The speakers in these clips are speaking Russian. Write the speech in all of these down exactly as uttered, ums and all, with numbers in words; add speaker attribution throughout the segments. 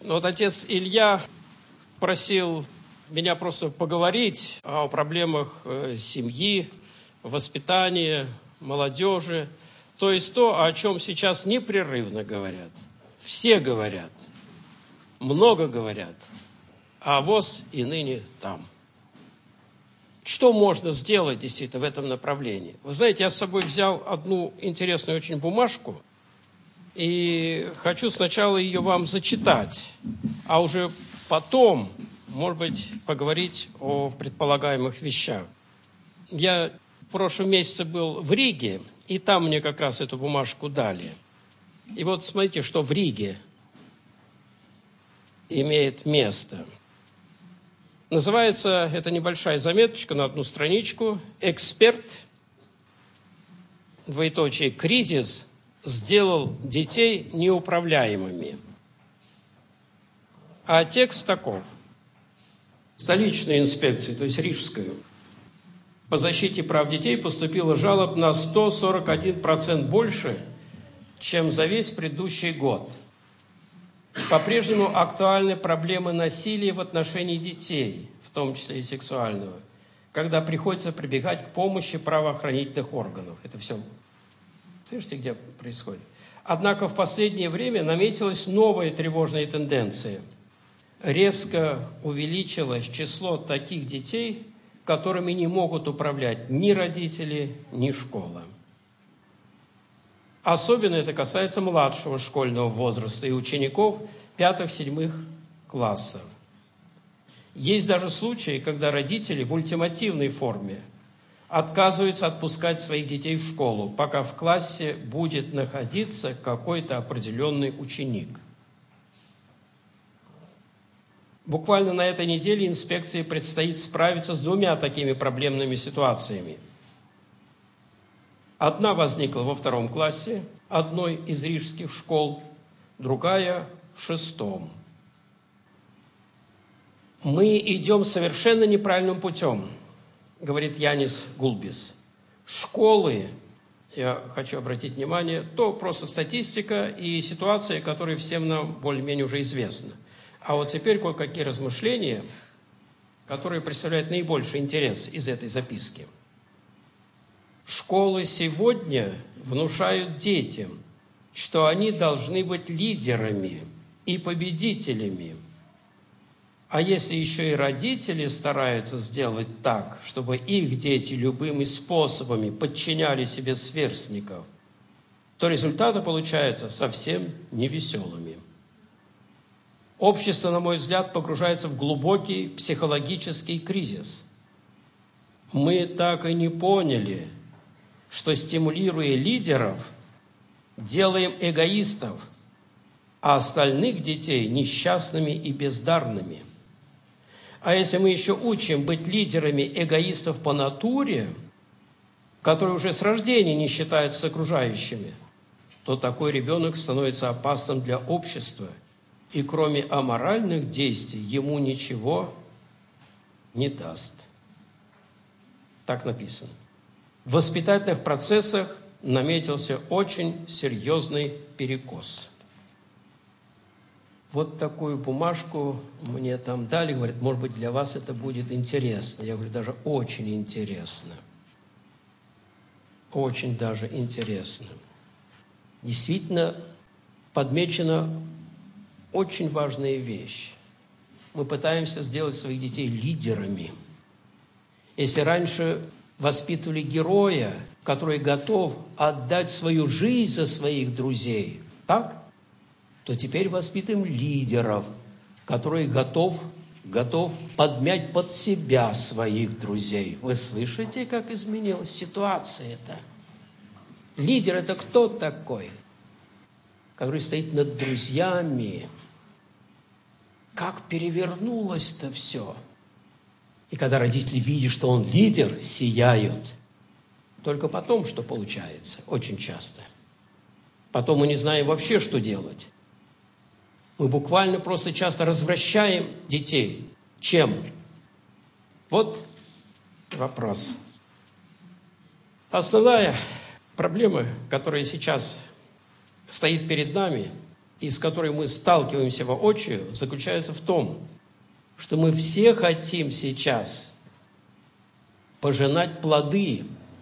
Speaker 1: Вот отец Илья просил меня просто поговорить о проблемах семьи, воспитания, молодежи. То есть то, о чем сейчас непрерывно говорят. Все говорят, много говорят, а ВОС и ныне там. Что можно сделать действительно в этом направлении? Вы знаете, я с собой взял одну интересную очень бумажку, и хочу сначала ее вам зачитать, а уже потом, может быть, поговорить о предполагаемых вещах. Я в прошлом месяце был в Риге, и там мне как раз эту бумажку дали. И вот смотрите, что в Риге имеет место. Называется, это небольшая заметочка на одну страничку, «Эксперт, двоеточие, кризис, сделал детей неуправляемыми». А текст таков. Столичной инспекции, то есть рижскую, по защите прав детей поступило жалоб на сто сорок один процент больше, чем за весь предыдущий год. По-прежнему актуальны проблемы насилия в отношении детей, в том числе и сексуального, когда приходится прибегать к помощи правоохранительных органов. Это все, слышите, где происходит? Однако в последнее время наметилась новая тревожная тенденция. Резко увеличилось число таких детей, которыми не могут управлять ни родители, ни школа. Особенно это касается младшего школьного возраста и учеников пятых-седьмых классов. Есть даже случаи, когда родители в ультимативной форме отказываются отпускать своих детей в школу, пока в классе будет находиться какой-то определенный ученик. Буквально на этой неделе инспекции предстоит справиться с двумя такими проблемными ситуациями. Одна возникла во втором классе одной из рижских школ, другая в шестом. «Мы идем совершенно неправильным путем», говорит Янис Гулбис. Школы, я хочу обратить внимание, то просто статистика и ситуация, которые всем нам более-менее уже известны. А вот теперь кое-какие размышления, которые представляют наибольший интерес из этой записки. Школы сегодня внушают детям, что они должны быть лидерами и победителями. А если еще и родители стараются сделать так, чтобы их дети любыми способами подчиняли себе сверстников, то результаты получаются совсем невеселыми. Общество, на мой взгляд, погружается в глубокий психологический кризис. Мы так и не поняли, что, стимулируя лидеров, делаем эгоистов, а остальных детей несчастными и бездарными. А если мы еще учим быть лидерами эгоистов по натуре, которые уже с рождения не считаются с окружающими, то такой ребенок становится опасным для общества, и кроме аморальных действий ему ничего не даст. Так написано. В воспитательных процессах наметился очень серьезный перекос. Вот такую бумажку мне там дали, говорят, может быть, для вас это будет интересно. Я говорю, даже очень интересно. Очень даже интересно. Действительно, подмечена очень важная вещь. Мы пытаемся сделать своих детей лидерами. Если раньше воспитывали героя, который готов отдать свою жизнь за своих друзей, так? То теперь воспитываем лидеров, который готов, готов подмять под себя своих друзей. Вы слышите, как изменилась ситуация-то? Лидер – это кто такой? Который стоит над друзьями. Как перевернулось-то все. И когда родители видят, что он лидер, сияют. Только потом что получается? Очень часто. Потом мы не знаем вообще, что делать. Мы буквально просто часто развращаем детей. Чем? Вот вопрос. Основная проблема, которая сейчас стоит перед нами, и с которой мы сталкиваемся воочию, заключается в том, что мы все хотим сейчас пожинать плоды,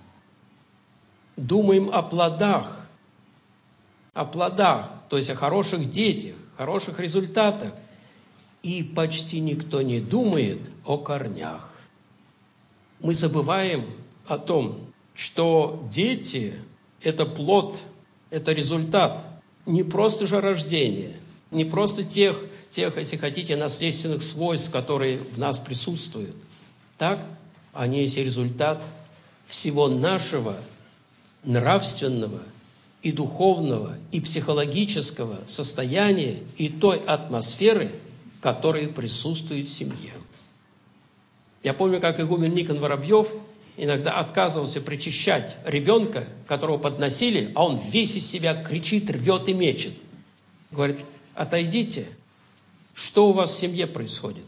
Speaker 1: думаем о плодах, о плодах, то есть о хороших детях, хороших результатах, и почти никто не думает о корнях. Мы забываем о том, что дети – это плод, это результат, не просто же рождение, не просто тех, тех, если хотите, наследственных свойств, которые в нас присутствуют. Так, они есть результат всего нашего нравственного и духовного, и психологического состояния, и той атмосферы, которая присутствует в семье. Я помню, как игумен Никон Воробьев иногда отказывался причащать ребенка, которого подносили, а он весь из себя кричит, рвет и мечет. Говорит: отойдите, что у вас в семье происходит?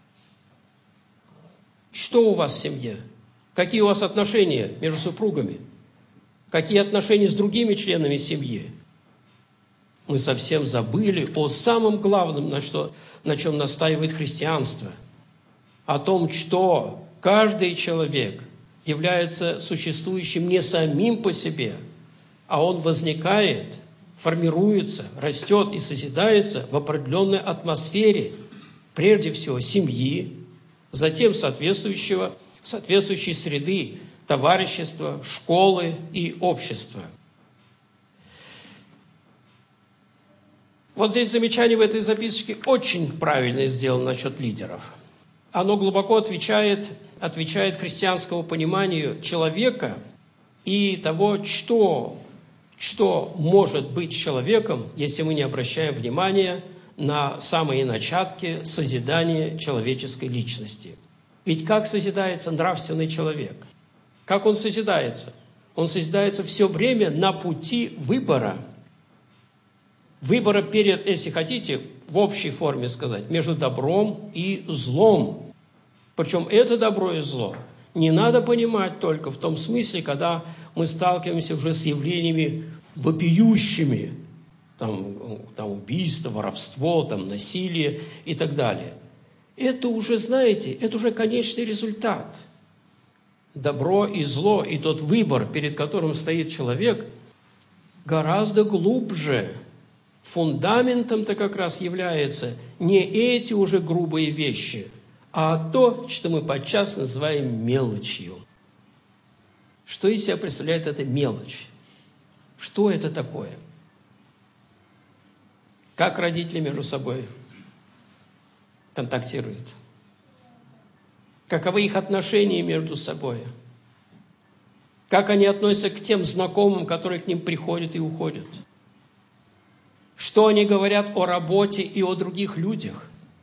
Speaker 1: Что у вас в семье? Какие у вас отношения между супругами? Какие отношения с другими членами семьи? Мы совсем забыли о самом главном, на, что, на чем настаивает христианство. О том, что каждый человек является существующим не самим по себе, а он возникает, формируется, растет и созидается в определенной атмосфере, прежде всего семьи, затем соответствующего, соответствующей среды, товарищества, школы и общества. Вот здесь замечание в этой записочке очень правильно сделано насчет лидеров. Оно глубоко отвечает, отвечает христианскому пониманию человека и того, что, что может быть человеком, если мы не обращаем внимания на самые начатки созидания человеческой личности. Ведь как созидается нравственный человек? Как он созидается? Он созидается все время на пути выбора. Выбора перед, если хотите, в общей форме сказать, между добром и злом. Причем это добро и зло не надо понимать только в том смысле, когда мы сталкиваемся уже с явлениями вопиющими, там, там убийство, воровство, там, насилие и так далее. Это уже, знаете, это уже конечный результат. Добро и зло, и тот выбор, перед которым стоит человек, гораздо глубже. Фундаментом-то как раз является не эти уже грубые вещи, а то, что мы подчас называем мелочью. Что из себя представляет эта мелочь? Что это такое? Как родители между собой контактируют? Каковы их отношения между собой? Как они относятся к тем знакомым, которые к ним приходят и уходят? Что они говорят о работе и о других людях?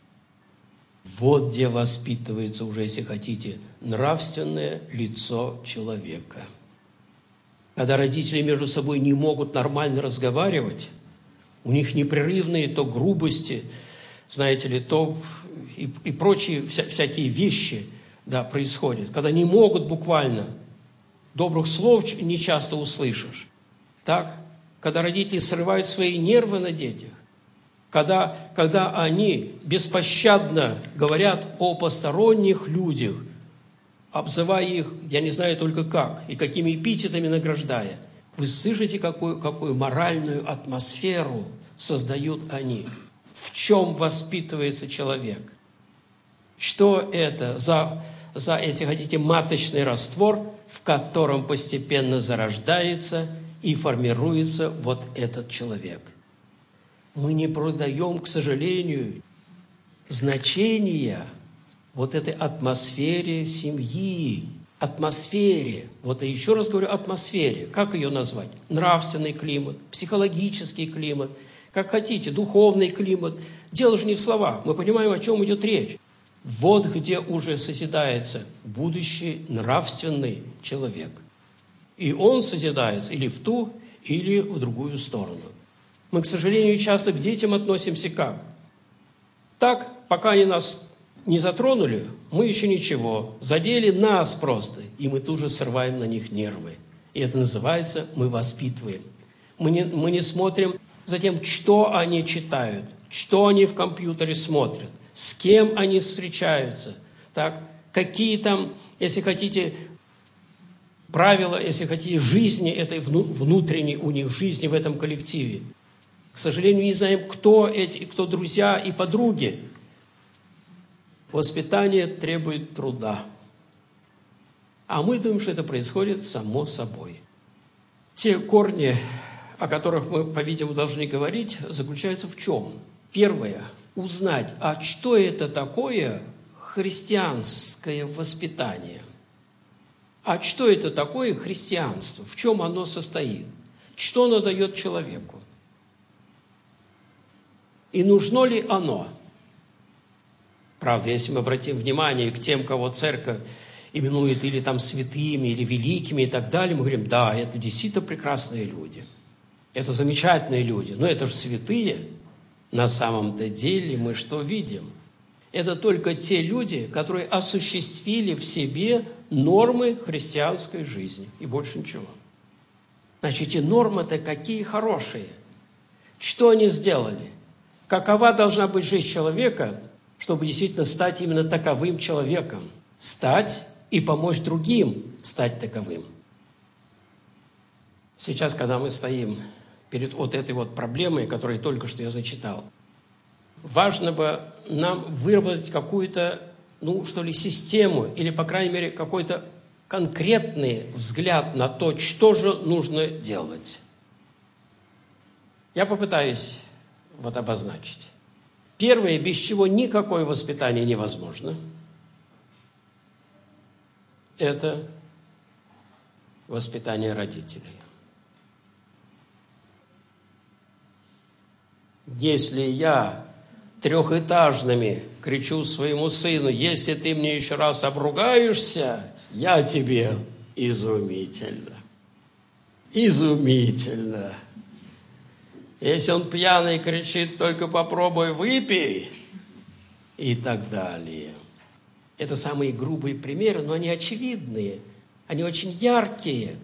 Speaker 1: Вот где воспитывается уже, если хотите, нравственное лицо человека. Когда родители между собой не могут нормально разговаривать, у них непрерывные то грубости, знаете ли, то и, и прочие вся, всякие вещи, да, происходят. Когда не могут буквально, добрых слов не часто услышишь. Так? Когда родители срывают свои нервы на детях, когда, когда они беспощадно говорят о посторонних людях, обзывая их, я не знаю только как, и какими эпитетами награждая, вы слышите, какую, какую моральную атмосферу создают они? В чем воспитывается человек? Что это за, за, если хотите, маточный раствор, в котором постепенно зарождается и формируется вот этот человек? Мы не продаем, к сожалению, значения вот этой атмосфере семьи, атмосфере, вот и еще раз говорю, атмосфере. Как ее назвать? Нравственный климат, психологический климат, как хотите, духовный климат. Дело же не в словах, мы понимаем, о чем идет речь. Вот где уже созидается будущий нравственный человек. И он созидается или в ту, или в другую сторону. Мы, к сожалению, часто к детям относимся как? Так, пока они нас не затронули, мы еще ничего. Задели нас просто, и мы тут же срываем на них нервы. И это называется «мы воспитываем». Мы не, мы не смотрим затем, что они читают, что они в компьютере смотрят, с кем они встречаются, так, какие там, если хотите, правила, если хотите, жизни этой внутренней у них, жизни в этом коллективе. К сожалению, не знаем, кто эти, кто друзья и подруги. Воспитание требует труда. А мы думаем, что это происходит само собой. Те корни, о которых мы, по-видимому, должны говорить, заключаются в чем? Первое – узнать, а что это такое христианское воспитание? А что это такое христианство? В чем оно состоит? Что оно дает человеку? И нужно ли оно? Правда, если мы обратим внимание к тем, кого церковь именует или там святыми, или великими и так далее, мы говорим, да, это действительно прекрасные люди. Это замечательные люди. Но это же святые. На самом-то деле мы что видим? Это только те люди, которые осуществили в себе нормы христианской жизни. И больше ничего. Значит, эти нормы-то какие хорошие. Что они сделали? Какова должна быть жизнь человека, чтобы действительно стать именно таковым человеком? Стать и помочь другим стать таковым. Сейчас, когда мы стоим перед вот этой вот проблемой, которую только что я зачитал, важно бы нам выработать какую-то, ну, что ли, систему или, по крайней мере, какой-то конкретный взгляд на то, что же нужно делать. Я попытаюсь вот обозначить. Первое, без чего никакое воспитание невозможно, это воспитание родителей. Если я трехэтажными кричу своему сыну, если ты мне еще раз обругаешься, я тебе изумительно. Изумительно. Если он пьяный кричит, только попробуй выпей, и так далее. Это самые грубые примеры, но они очевидные, они очень яркие.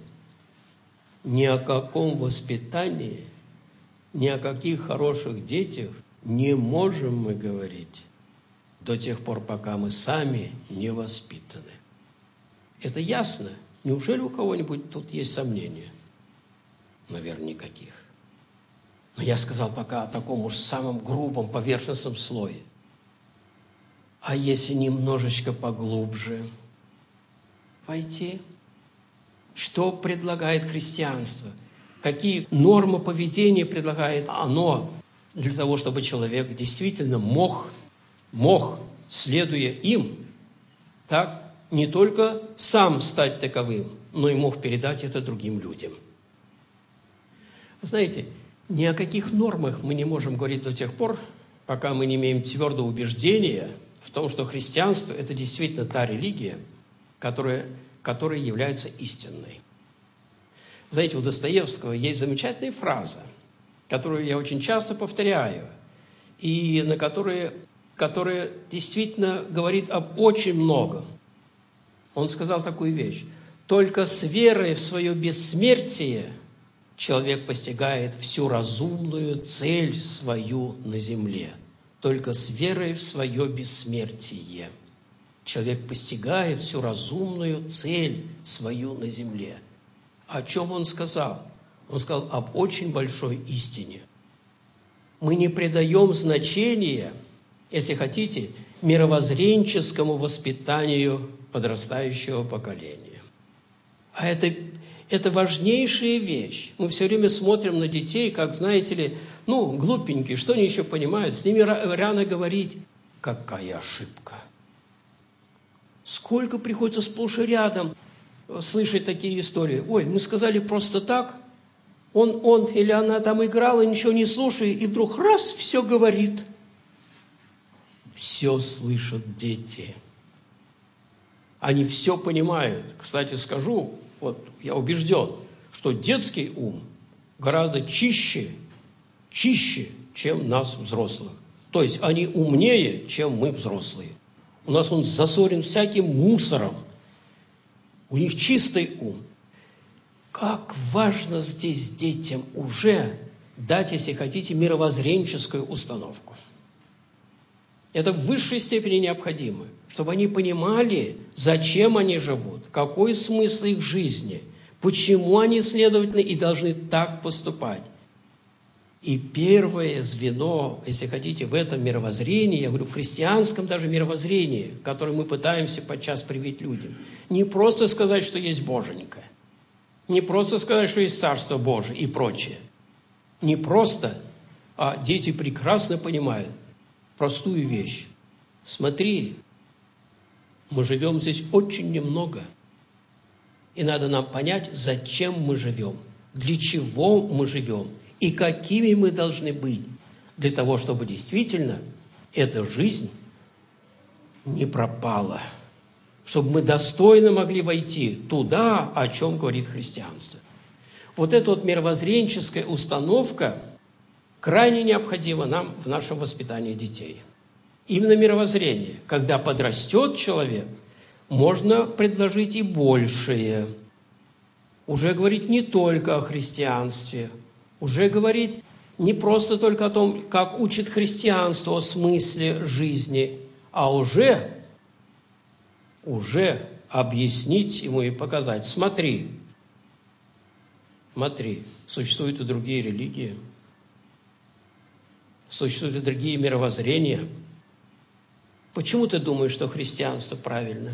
Speaker 1: Ни о каком воспитании, ни о каких хороших детях не можем мы говорить до тех пор, пока мы сами не воспитаны. Это ясно? Неужели у кого-нибудь тут есть сомнения? Наверное, никаких. Но я сказал пока о таком уж самом грубом поверхностном слое. А если немножечко поглубже войти? Что предлагает христианство? Какие нормы поведения предлагает оно для того, чтобы человек действительно мог, мог, следуя им, так, не только сам стать таковым, но и мог передать это другим людям? Вы знаете, ни о каких нормах мы не можем говорить до тех пор, пока мы не имеем твердого убеждения в том, что христианство – это действительно та религия, которая, которая является истинной. Знаете, у Достоевского есть замечательная фраза, которую я очень часто повторяю, и на которой, которая действительно говорит об очень многом. Он сказал такую вещь: «Только с верой в свое бессмертие человек постигает всю разумную цель свою на земле». Только с верой в свое бессмертие человек постигает всю разумную цель свою на земле. О чем он сказал? Он сказал об очень большой истине. Мы не придаем значения, если хотите, мировоззренческому воспитанию подрастающего поколения. А это, это важнейшая вещь. Мы все время смотрим на детей, как, знаете ли, ну, глупенькие, что они еще понимают? С ними рано говорить. Какая ошибка! Сколько приходится сплошь и рядом слышать такие истории. Ой, мы сказали просто так, он, он или она там играла, ничего не слушая, и вдруг раз, все говорит. Все слышат дети. Они все понимают. Кстати, скажу, вот я убежден, что детский ум гораздо чище, чище, чем нас, взрослых. То есть они умнее, чем мы, взрослые. У нас он засорен всяким мусором. У них чистый ум. Как важно здесь детям уже дать, если хотите, мировоззренческую установку. Это в высшей степени необходимо, чтобы они понимали, зачем они живут, какой смысл их жизни, почему они, следовательно, и должны так поступать. И первое звено, если хотите, в этом мировоззрении, я говорю, в христианском даже мировоззрении, которое мы пытаемся подчас привить людям, не просто сказать, что есть Боженька, не просто сказать, что есть Царство Божие и прочее. Не просто, а дети прекрасно понимают простую вещь. Смотри, мы живем здесь очень немного, и надо нам понять, зачем мы живем, для чего мы живем, и какими мы должны быть для того, чтобы действительно эта жизнь не пропала, чтобы мы достойно могли войти туда, о чем говорит христианство. Вот эта вот мировоззренческая установка крайне необходима нам в нашем воспитании детей. Именно мировоззрение. Когда подрастет человек, можно предложить и большее. Уже говорить не только о христианстве, уже говорить не просто только о том, как учит христианство, о смысле жизни, а уже, уже объяснить ему и показать. Смотри, смотри, существуют и другие религии, существуют и другие мировоззрения. Почему ты думаешь, что христианство правильно,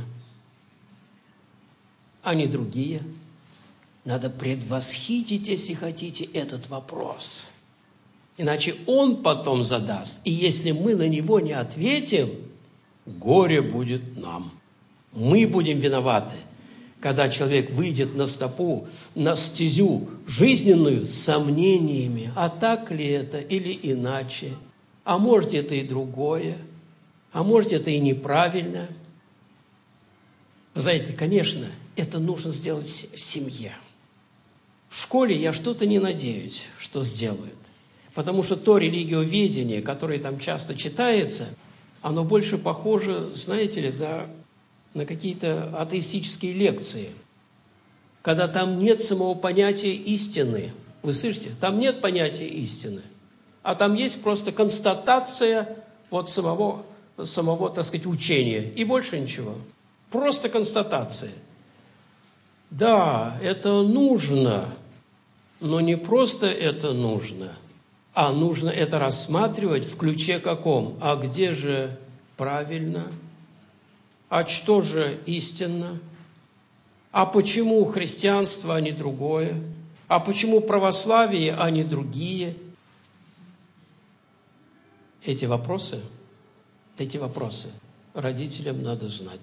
Speaker 1: а не другие? Надо предвосхитить, если хотите, этот вопрос. Иначе он потом задаст. И если мы на него не ответим, горе будет нам. Мы будем виноваты, когда человек выйдет на стопу, на стезю жизненную с сомнениями. А так ли это или иначе? А может, это и другое? А может, это и неправильно? Вы знаете, конечно, это нужно сделать в семье. В школе я что-то не надеюсь, что сделают. Потому что то религиоведение, которое там часто читается, оно больше похоже, знаете ли, да, на какие-то атеистические лекции, когда там нет самого понятия истины. Вы слышите? Там нет понятия истины, а там есть просто констатация вот самого, самого, так сказать, учения, и больше ничего. Просто констатация. Да, это нужно, но не просто это нужно, а нужно это рассматривать в ключе каком? А где же правильно? А что же истинно? А почему христианство, а не другое? А почему православие, а не другие? Эти вопросы, эти вопросы родителям надо знать.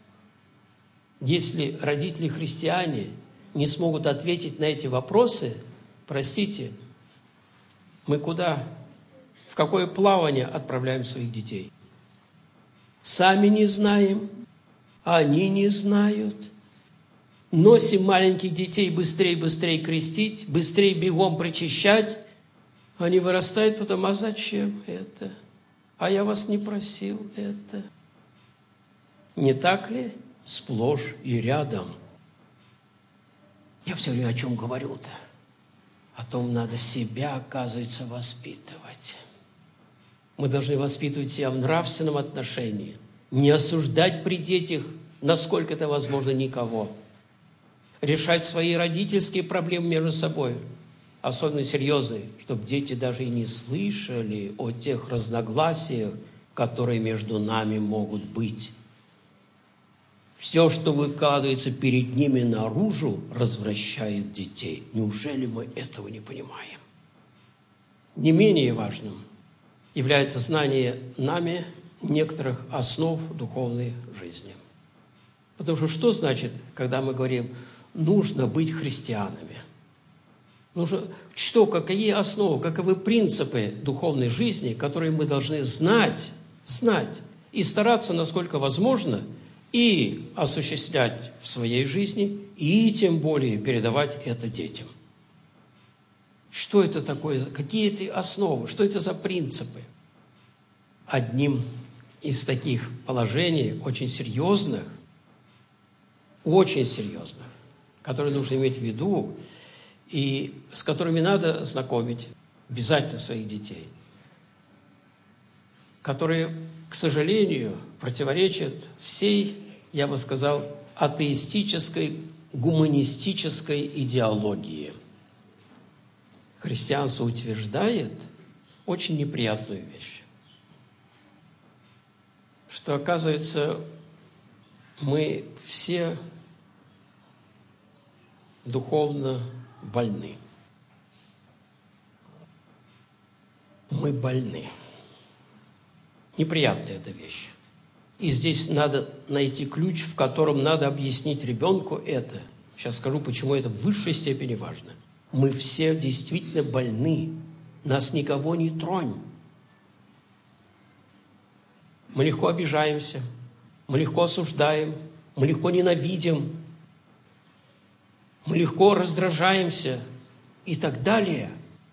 Speaker 1: Если родители-христиане не смогут ответить на эти вопросы, простите, мы куда, в какое плавание отправляем своих детей? Сами не знаем, они не знают. Носим маленьких детей быстрее-быстрее крестить, быстрее бегом причащать. Они вырастают потом, а зачем это? А я вас не просил это. Не так ли? Сплошь и рядом. Я все время о чем говорю-то? О том, надо себя, оказывается, воспитывать. Мы должны воспитывать себя в нравственном отношении, не осуждать при детях, насколько это возможно, никого. Решать свои родительские проблемы между собой, особенно серьезные, чтобы дети даже и не слышали о тех разногласиях, которые между нами могут быть. Все, что выкладывается перед ними наружу, развращает детей. Неужели мы этого не понимаем? Не менее важным является знание нами некоторых основ духовной жизни. Потому что что значит, когда мы говорим, нужно быть христианами? Нужно, что, какие основы, каковы принципы духовной жизни, которые мы должны знать, знать и стараться, насколько возможно, и осуществлять в своей жизни, и тем более передавать это детям. Что это такое? Какие это основы? Что это за принципы? Одним из таких положений, очень серьезных, очень серьезных, которые нужно иметь в виду, и с которыми надо знакомить обязательно своих детей, которые, к сожалению, противоречат всей, я бы сказал, атеистической, гуманистической идеологии. Христианство утверждает очень неприятную вещь, что, оказывается, мы все духовно больны. Мы больны. Неприятная эта вещь. И здесь надо найти ключ, в котором надо объяснить ребенку это. Сейчас скажу, почему это в высшей степени важно. Мы все действительно больны. Нас никого не тронь. Мы легко обижаемся, мы легко осуждаем, мы легко ненавидим, мы легко раздражаемся и так далее.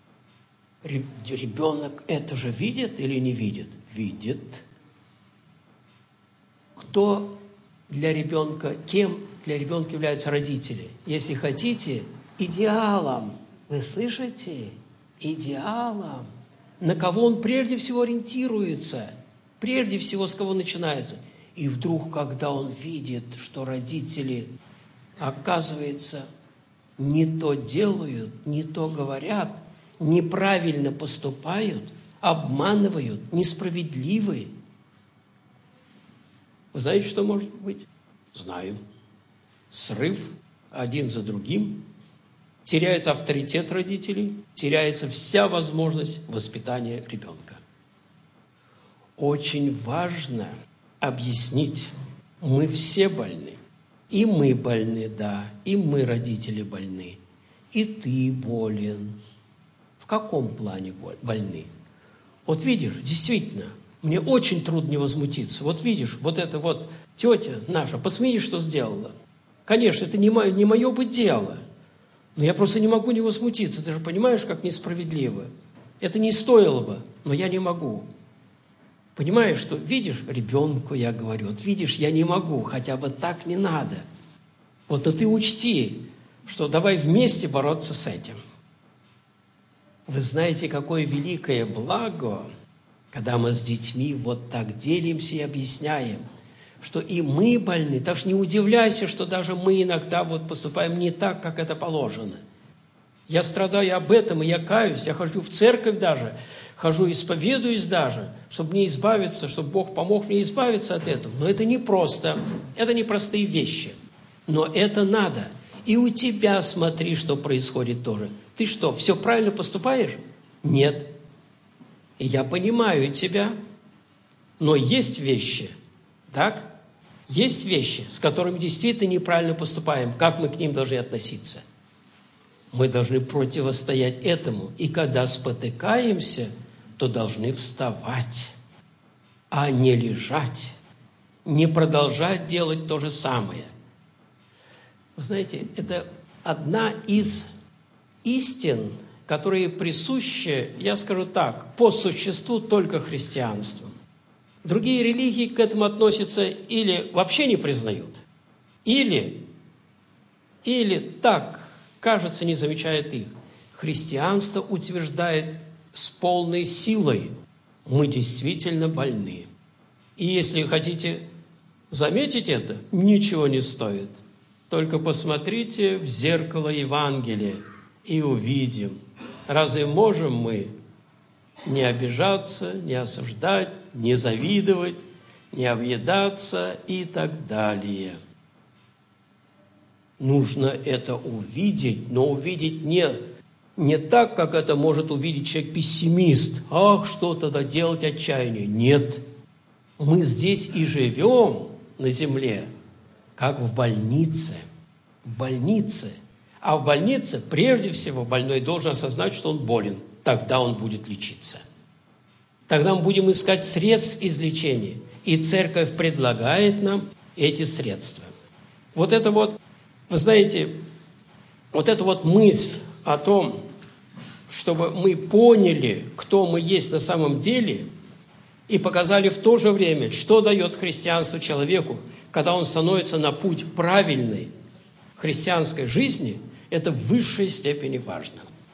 Speaker 1: Ребенок это же видит или не видит? Видит. Кто для ребенка, кем для ребенка являются родители? Если хотите, идеалом. Вы слышите? Идеалом. На кого он прежде всего ориентируется? Прежде всего, с кого начинается? И вдруг, когда он видит, что родители, оказывается, не то делают, не то говорят, неправильно поступают, обманывают, несправедливы. Вы знаете, что может быть? Знаю. Срыв один за другим. Теряется авторитет родителей, теряется вся возможность воспитания ребенка. Очень важно объяснить, мы все больны. И мы больны, да, и мы, родители, больны. И ты болен. В каком плане больны? Вот видишь, действительно, мне очень трудно не возмутиться. Вот видишь, вот это вот тетя наша, посмотри, что сделала. Конечно, это не мое, не мое бы дело. Но я просто не могу не возмутиться. Ты же понимаешь, как несправедливо. Это не стоило бы, но я не могу. Понимаешь, что, видишь, ребенку я говорю, вот видишь, я не могу, хотя бы так не надо. Вот, но ты учти, что давай вместе бороться с этим. Вы знаете, какое великое благо, когда мы с детьми вот так делимся и объясняем, что и мы больны. Так что не удивляйся, что даже мы иногда вот поступаем не так, как это положено. Я страдаю об этом, и я каюсь, я хожу в церковь даже, хожу, исповедуюсь даже, чтобы мне избавиться, чтобы Бог помог мне избавиться от этого. Но это непросто, это непростые вещи. Но это надо. И у тебя смотри, что происходит тоже. Ты что, все правильно поступаешь? Нет. И я понимаю тебя, но есть вещи, так? Есть вещи, с которыми действительно неправильно поступаем. Как мы к ним должны относиться? Мы должны противостоять этому. И когда спотыкаемся, то должны вставать, а не лежать, не продолжать делать то же самое. Вы знаете, это одна из истин, которые присущи, я скажу так, по существу только христианству. Другие религии к этому относятся или вообще не признают, или, или так, кажется, не замечает их. Христианство утверждает с полной силой, мы действительно больны. И если хотите заметить это, ничего не стоит. Только посмотрите в зеркало Евангелия и увидим, разве можем мы не обижаться, не осуждать, не завидовать, не объедаться и так далее. Нужно это увидеть, но увидеть не, не так, как это может увидеть человек-пессимист. Ах, что тогда делать, отчаяние? Нет. Мы здесь и живем на земле, как в больнице. В больнице. А в больнице, прежде всего, больной должен осознать, что он болен. Тогда он будет лечиться. Тогда мы будем искать средств излечения. И церковь предлагает нам эти средства. Вот это вот, вы знаете, вот эта вот мысль о том, чтобы мы поняли, кто мы есть на самом деле, и показали в то же время, что дает христианство человеку, когда он становится на путь правильной христианской жизни, это в высшей степени важно.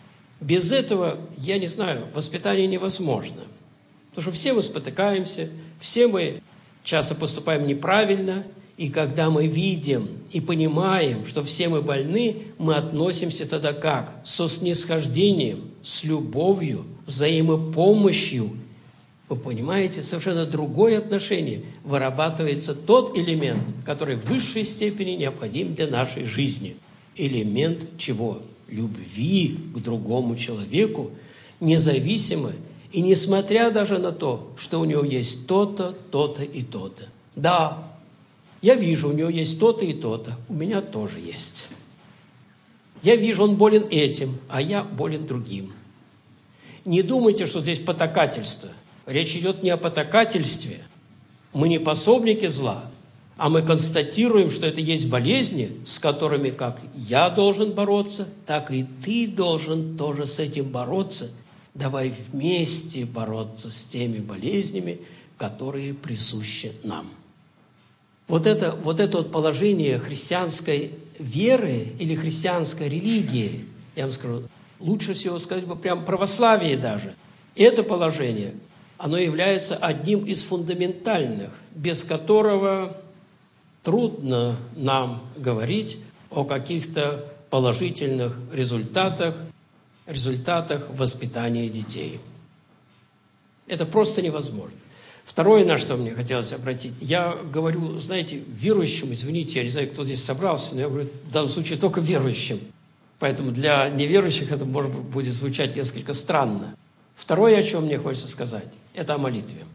Speaker 1: Без этого, я не знаю, воспитание невозможно. Потому что все мы спотыкаемся, все мы часто поступаем неправильно, и когда мы видим и понимаем, что все мы больны, мы относимся тогда как? Со снисхождением, с любовью, взаимопомощью. Вы понимаете, совершенно другое отношение. Вырабатывается тот элемент, который в высшей степени необходим для нашей жизни. Элемент чего? Любви к другому человеку, независимо и несмотря даже на то, что у него есть то-то, то-то и то-то. Да, я вижу, у него есть то-то и то-то, у меня тоже есть. Я вижу, он болен этим, а я болен другим. Не думайте, что здесь потакательство. Речь идет не о потакательстве. Мы не пособники зла, а мы констатируем, что это есть болезни, с которыми как я должен бороться, так и ты должен тоже с этим бороться. Давай вместе бороться с теми болезнями, которые присущи нам. Вот это, вот это вот положение христианской веры или христианской религии, я вам скажу, лучше всего сказать бы прям православие даже, это положение, оно является одним из фундаментальных, без которого трудно нам говорить о каких-то положительных результатах, результатах воспитания детей. Это просто невозможно. Второе, на что мне хотелось обратить, я говорю, знаете, верующим, извините, я не знаю, кто здесь собрался, но я говорю в данном случае только верующим. Поэтому для неверующих это, может быть, будет звучать несколько странно. Второе, о чем мне хочется сказать, это о молитве.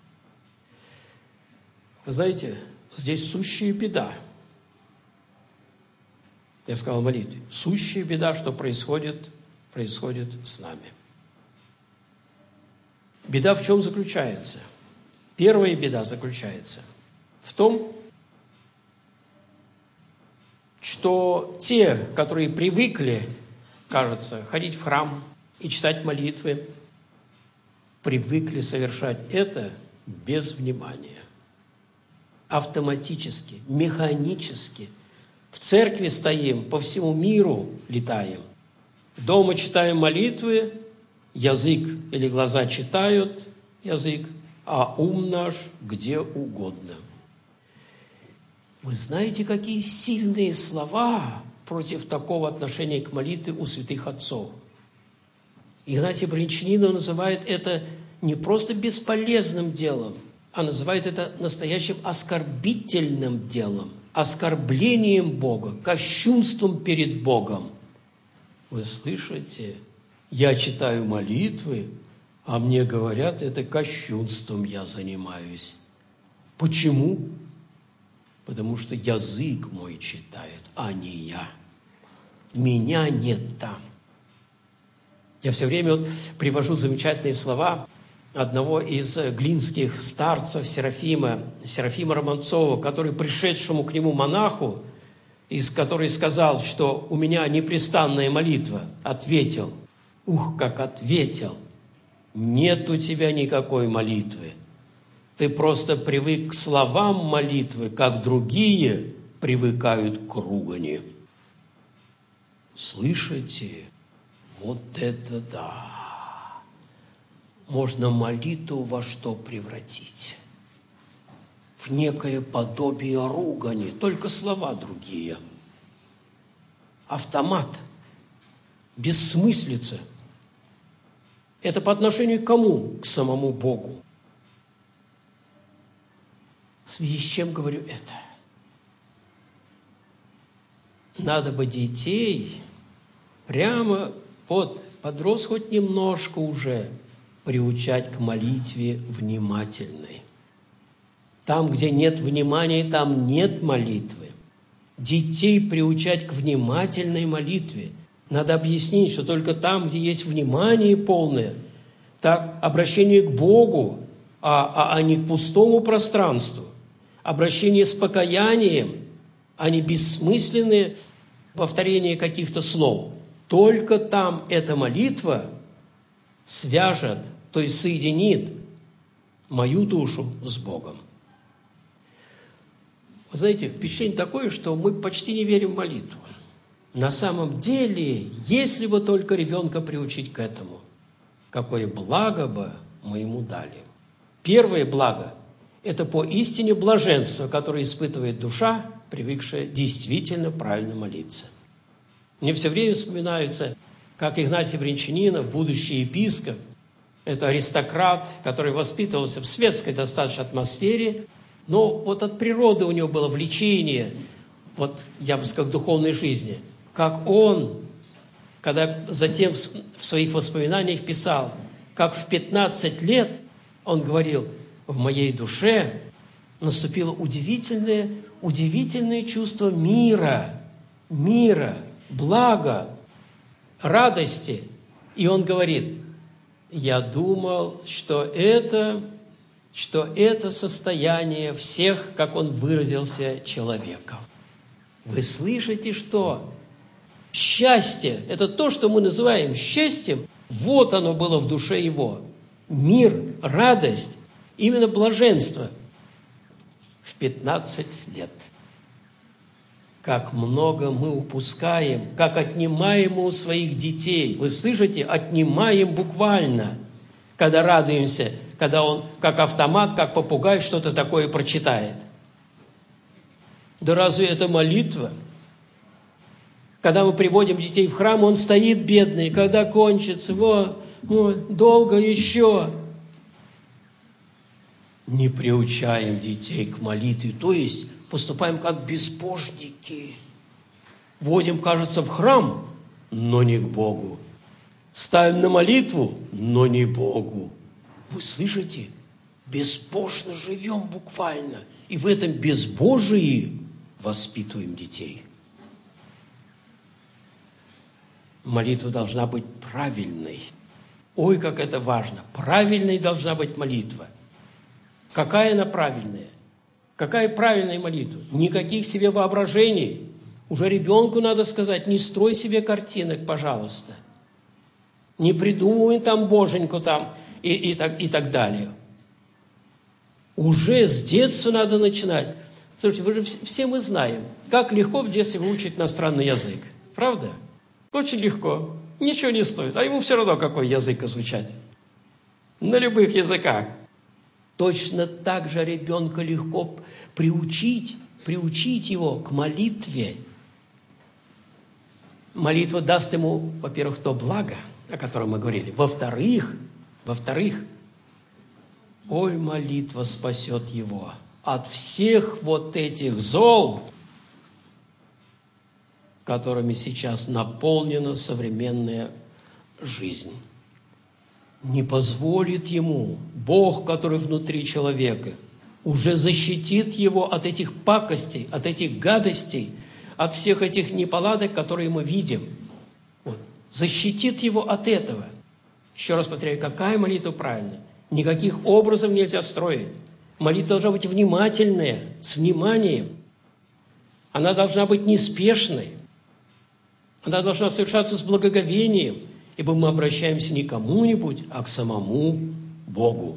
Speaker 1: Вы знаете, здесь сущая беда. Я сказал о молитве. Сущая беда, что происходит, происходит с нами. Беда в чем заключается? Первая беда заключается в том, что те, которые привыкли, кажется, ходить в храм и читать молитвы, привыкли совершать это без внимания. Автоматически, механически. В церкви стоим, по всему миру летаем. Дома читаем молитвы, язык или глаза читают язык, а ум наш где угодно. Вы знаете, какие сильные слова против такого отношения к молитве у святых отцов? Игнатий Брянчанинов называет это не просто бесполезным делом, а называет это настоящим оскорбительным делом, оскорблением Бога, кощунством перед Богом. Вы слышите? Я читаю молитвы, а мне говорят, это кощунством я занимаюсь. Почему? Потому что язык мой читает, а не я. Меня нет там. Я все время вот привожу замечательные слова одного из глинских старцев Серафима, Серафима Романцова, который пришедшему к нему монаху, из который сказал, что у меня непрестанная молитва, ответил, ух, как ответил, нет у тебя никакой молитвы. Ты просто привык к словам молитвы, как другие привыкают к ругани. Слышите? Вот это да! Можно молитву во что превратить? В некое подобие ругани, только слова другие. Автомат, бессмыслица. Это по отношению к кому? К самому Богу. В связи с чем говорю это? Надо бы детей прямо, вот, подрос хоть немножко уже, приучать к молитве внимательной. Там, где нет внимания, там нет молитвы. Детей приучать к внимательной молитве. Надо объяснить, что только там, где есть внимание полное, так, обращение к Богу, а, а, а не к пустому пространству, обращение с покаянием, а не бессмысленные повторения каких-то слов. Только там эта молитва свяжет, то есть соединит мою душу с Богом. Вы знаете, впечатление такое, что мы почти не верим в молитву. На самом деле, если бы только ребенка приучить к этому, какое благо бы мы ему дали. Первое благо – это поистине блаженство, которое испытывает душа, привыкшая действительно правильно молиться. Мне все время вспоминаются, как Игнатий Брянчанинов, будущий епископ, это аристократ, который воспитывался в светской достаточно атмосфере, но вот от природы у него было влечение, вот я бы сказал, к духовной жизни. Как он, когда затем в своих воспоминаниях писал, как в пятнадцать лет он говорил: в моей душе наступило удивительное, удивительное чувство мира, мира, блага, радости. И он говорит: я думал, что это, что это состояние всех, как он выразился, человеков. Вы слышите, что счастье – это то, что мы называем счастьем, вот оно было в душе его. Мир, радость, именно блаженство в пятнадцать лет. Как много мы упускаем, как отнимаем у своих детей. Вы слышите? Отнимаем буквально, когда радуемся, когда он, как автомат, как попугай, что-то такое прочитает. Да разве это молитва? Когда мы приводим детей в храм, он стоит бедный, когда кончится, вот, вот, долго еще. Не приучаем детей к молитве, то есть поступаем как безбожники. Водим, кажется, в храм, но не к Богу. Ставим на молитву, но не Богу. Вы слышите? Безбожно живем буквально. И в этом безбожии воспитываем детей. Молитва должна быть правильной. Ой, как это важно. Правильной должна быть молитва. Какая она правильная? Какая правильная молитва? Никаких себе воображений. Уже ребенку надо сказать: не строй себе картинок, пожалуйста. Не придумывай там боженьку там и, и, так, и так далее. Уже с детства надо начинать. Слушайте, вы же, все мы знаем, как легко в детстве выучить иностранный язык. Правда? Очень легко. Ничего не стоит. А ему все равно, какой язык изучать. На любых языках. Точно так же ребенка легко приучить, приучить его к молитве. Молитва даст ему, во-первых, то благо, о котором мы говорили. Во-вторых, во-вторых, ой, молитва спасет его от всех вот этих зол, которыми сейчас наполнена современная жизнь. Не позволит ему Бог, который внутри человека, уже защитит его от этих пакостей, от этих гадостей, от всех этих неполадок, которые мы видим. Вот. Защитит его от этого. Еще раз повторяю, какая молитва правильная? Никаких образов нельзя строить. Молитва должна быть внимательная, с вниманием. Она должна быть неспешной. Она должна совершаться с благоговением, ибо мы обращаемся не к кому-нибудь, а к самому Богу.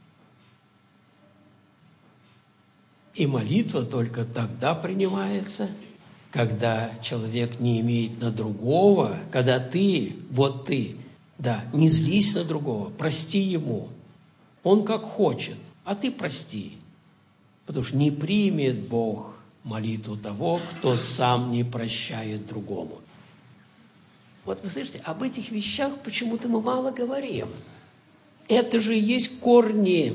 Speaker 1: И молитва только тогда принимается, когда человек не имеет на другого, когда ты, вот ты, да, не злись на другого, прости ему. Он как хочет, а ты прости. Потому что не примет Бог молитву того, кто сам не прощает другому. Вот вы слышите, об этих вещах почему-то мы мало говорим. Это же и есть корни.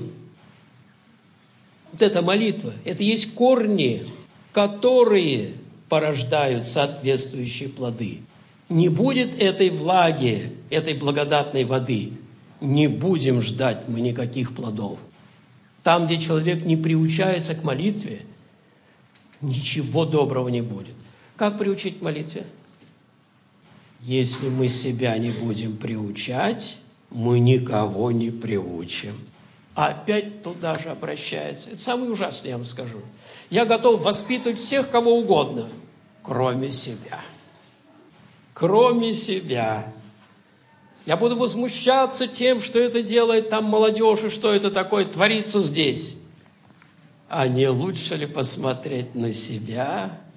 Speaker 1: Вот эта молитва, это есть корни, которые порождают соответствующие плоды. Не будет этой влаги, этой благодатной воды, не будем ждать мы никаких плодов. Там, где человек не приучается к молитве, ничего доброго не будет. Как приучить к молитве? Если мы себя не будем приучать, мы никого не приучим. А опять туда же обращается. Это самое ужасное, я вам скажу. Я готов воспитывать всех, кого угодно, кроме себя. Кроме себя. Я буду возмущаться тем, что это делает там молодежь, и что это такое творится здесь. А не лучше ли посмотреть на себя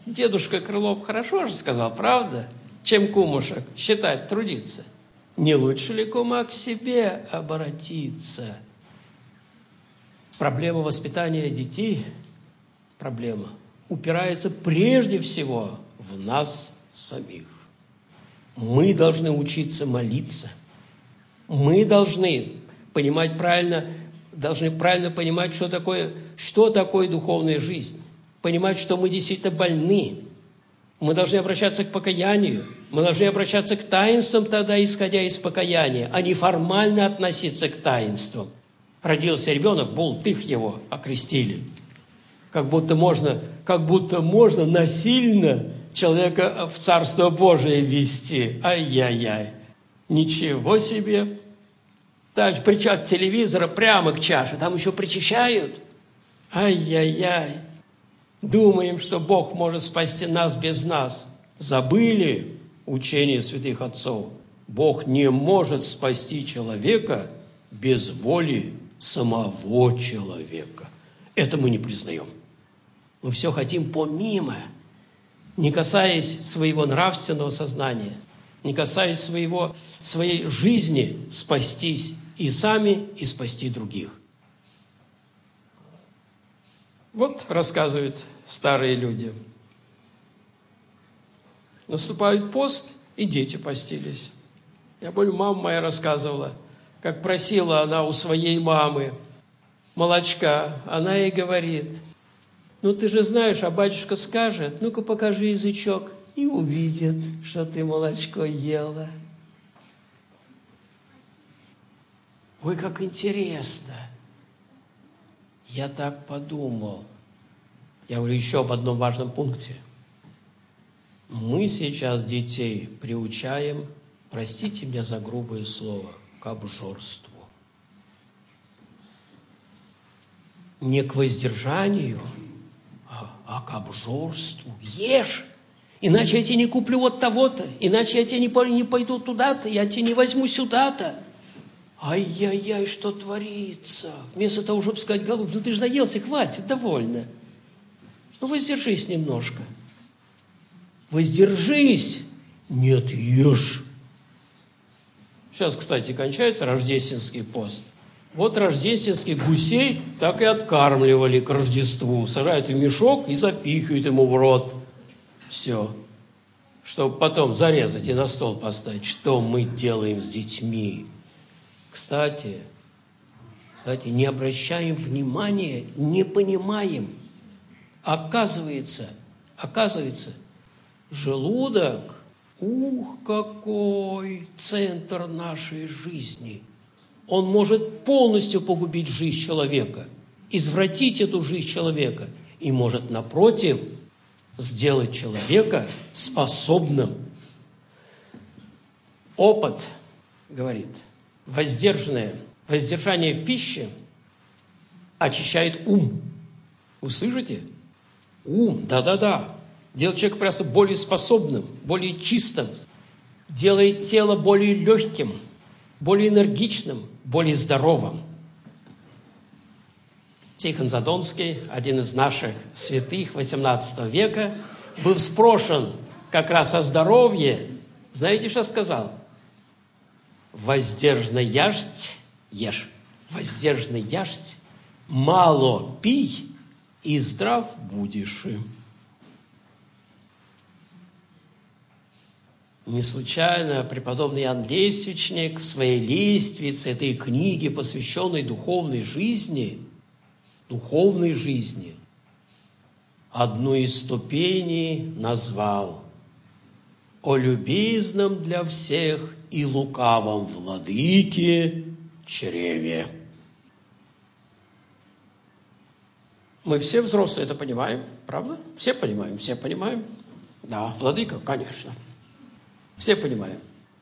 Speaker 1: Дедушка Крылов хорошо же сказал, правда? Чем кумушек считать, трудиться. Не лучше ли, кума, к себе обратиться? Проблема воспитания детей, проблема, упирается прежде всего в нас самих. Мы должны учиться молиться. Мы должны понимать правильно, должны правильно понимать, что такое, что такое духовная жизнь. Понимать, что мы действительно больны. Мы должны обращаться к покаянию. Мы должны обращаться к таинствам тогда, исходя из покаяния, а не формально относиться к таинствам. Родился ребенок, бултых его окрестили. Как будто можно, как будто можно насильно человека в Царство Божие ввести. Ай-яй-яй. Ничего себе. Так, от телевизора прямо к чаше. Там еще причащают. Ай-яй-яй. Думаем, что Бог может спасти нас без нас. Забыли учение святых отцов. Бог не может спасти человека без воли самого человека. Это мы не признаем. Мы все хотим помимо, не касаясь своего нравственного сознания, не касаясь своего, своей жизни, спастись и сами, и спасти других. Вот рассказывают старые люди. Наступает пост, и дети постились. Я помню, мама моя рассказывала, как просила она у своей мамы молочка. Она ей говорит: ну ты же знаешь, а батюшка скажет, ну-ка покажи язычок, и увидит, что ты молочко ела. Ой, как интересно. Я так подумал. Я говорю еще об одном важном пункте. Мы сейчас детей приучаем, простите меня за грубое слово, к обжорству. Не к воздержанию, а, а к обжорству. Ешь, иначе я тебе не куплю вот того-то, иначе я тебе не, не пойду туда-то, я тебе не возьму сюда-то. Ай-яй-яй, что творится? Вместо того, чтобы сказать: голубь, ну ты же наелся, хватит, довольно. Ну воздержись немножко. Воздержись. Нет, ешь. Сейчас, кстати, кончается рождественский пост. Вот рождественских гусей так и откармливали к Рождеству. Сажают в мешок и запихивают ему в рот. Все. Чтобы потом зарезать и на стол поставить. Что мы делаем с детьми? Кстати, кстати, не обращаем внимания, не понимаем. Оказывается, оказывается, желудок, ух, какой центр нашей жизни. Он может полностью погубить жизнь человека, извратить эту жизнь человека и может, напротив, сделать человека способным. Опыт говорит, воздержанное, воздержание в пище очищает ум. Вы слышите? Ум, да-да-да. Делает человека просто более способным, более чистым. Делает тело более легким, более энергичным, более здоровым. Тихон Задонский, один из наших святых восемнадцатого века, был спрошен как раз о здоровье. Знаете, что сказал? Воздержно яжть, ешь, воздержно яжть, мало пий, и здрав будешь. Не случайно преподобный Иоанн Лествичник в своей лествице, этой книге, посвященной духовной жизни, духовной жизни, одну из ступеней назвал «О любезном для всех и лукавом владыке чреве». Мы все взрослые это понимаем, правда? Все понимаем, все понимаем. Да, владыка, конечно. Все понимаем.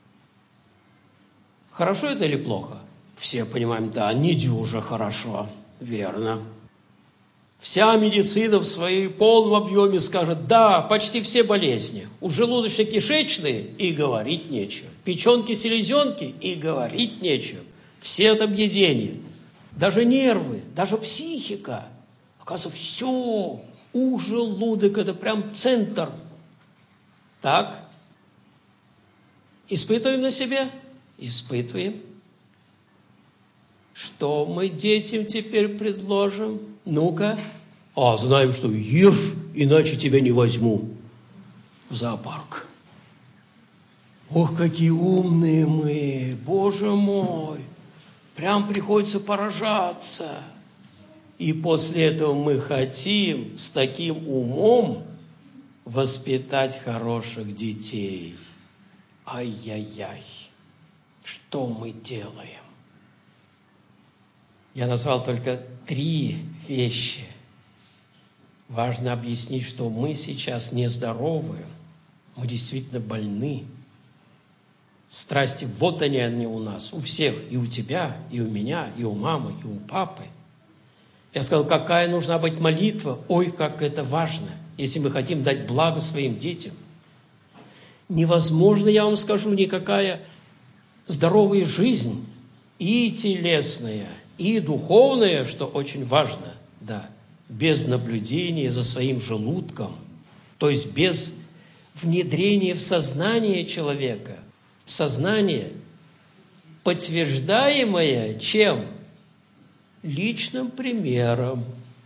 Speaker 1: Хорошо это или плохо? Все понимаем, да, не дюже хорошо, верно. Вся медицина в своей полном объеме скажет, да, почти все болезни. У желудочно-кишечные и говорить нечего. Печенки-селезенки и говорить нечего. Все от объедения. Даже нервы, даже психика. Оказывается, все, У желудок – это прям центр. Так? Испытываем на себе? Испытываем. Что мы детям теперь предложим? Ну-ка. А, знаем, что ешь, иначе тебя не возьму в зоопарк. Ох, какие умные мы, Боже мой. Прям приходится поражаться. И после этого мы хотим с таким умом воспитать хороших детей. Ай-яй-яй, что мы делаем? Я назвал только три вещи. Важно объяснить, что мы сейчас нездоровы, мы действительно больны. Страсти, вот они, они у нас, у всех, и у тебя, и у меня, и у мамы, и у папы. Я сказал, какая нужна быть молитва, ой, как это важно, если мы хотим дать благо своим детям. Невозможно, я вам скажу, никакая здоровая жизнь, и телесная, и духовная, что очень важно, да, без наблюдения за своим желудком, то есть без внедрения в сознание человека, в сознание, подтверждаемое чем? Личным примером.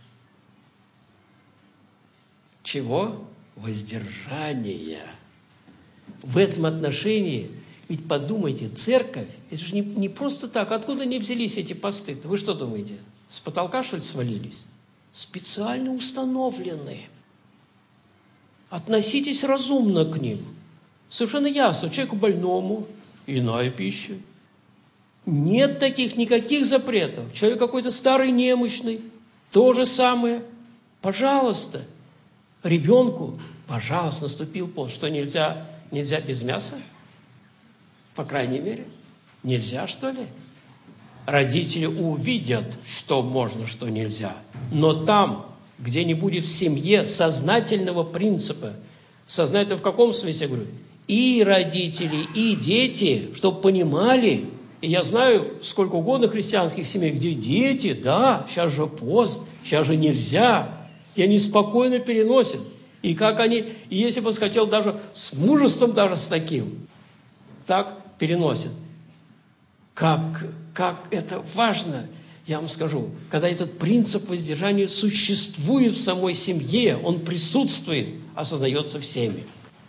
Speaker 1: Чего? Воздержания. В этом отношении, ведь подумайте, церковь, это же не, не просто так. Откуда они взялись, эти посты? Вы что думаете? С потолка, что ли, свалились? Специально установленные. Относитесь разумно к ним. Совершенно ясно, человеку больному иная пища. Нет таких никаких запретов. Человек какой-то старый, немощный, то же самое. Пожалуйста, ребенку, пожалуйста, наступил пост. Что, нельзя, нельзя без мяса? По крайней мере, нельзя, что ли? Родители увидят, что можно, что нельзя. Но там, где не будет в семье сознательного принципа, сознательно в каком смысле, я говорю, и родители, и дети, чтобы понимали, и я знаю сколько угодно христианских семей, где дети, да, сейчас же пост, сейчас же нельзя, и они спокойно переносят. И как они, и если бы он хотел даже с мужеством, даже с таким, так переносят. Как, как это важно, я вам скажу, когда этот принцип воздержания существует в самой семье, он присутствует, осознается всеми.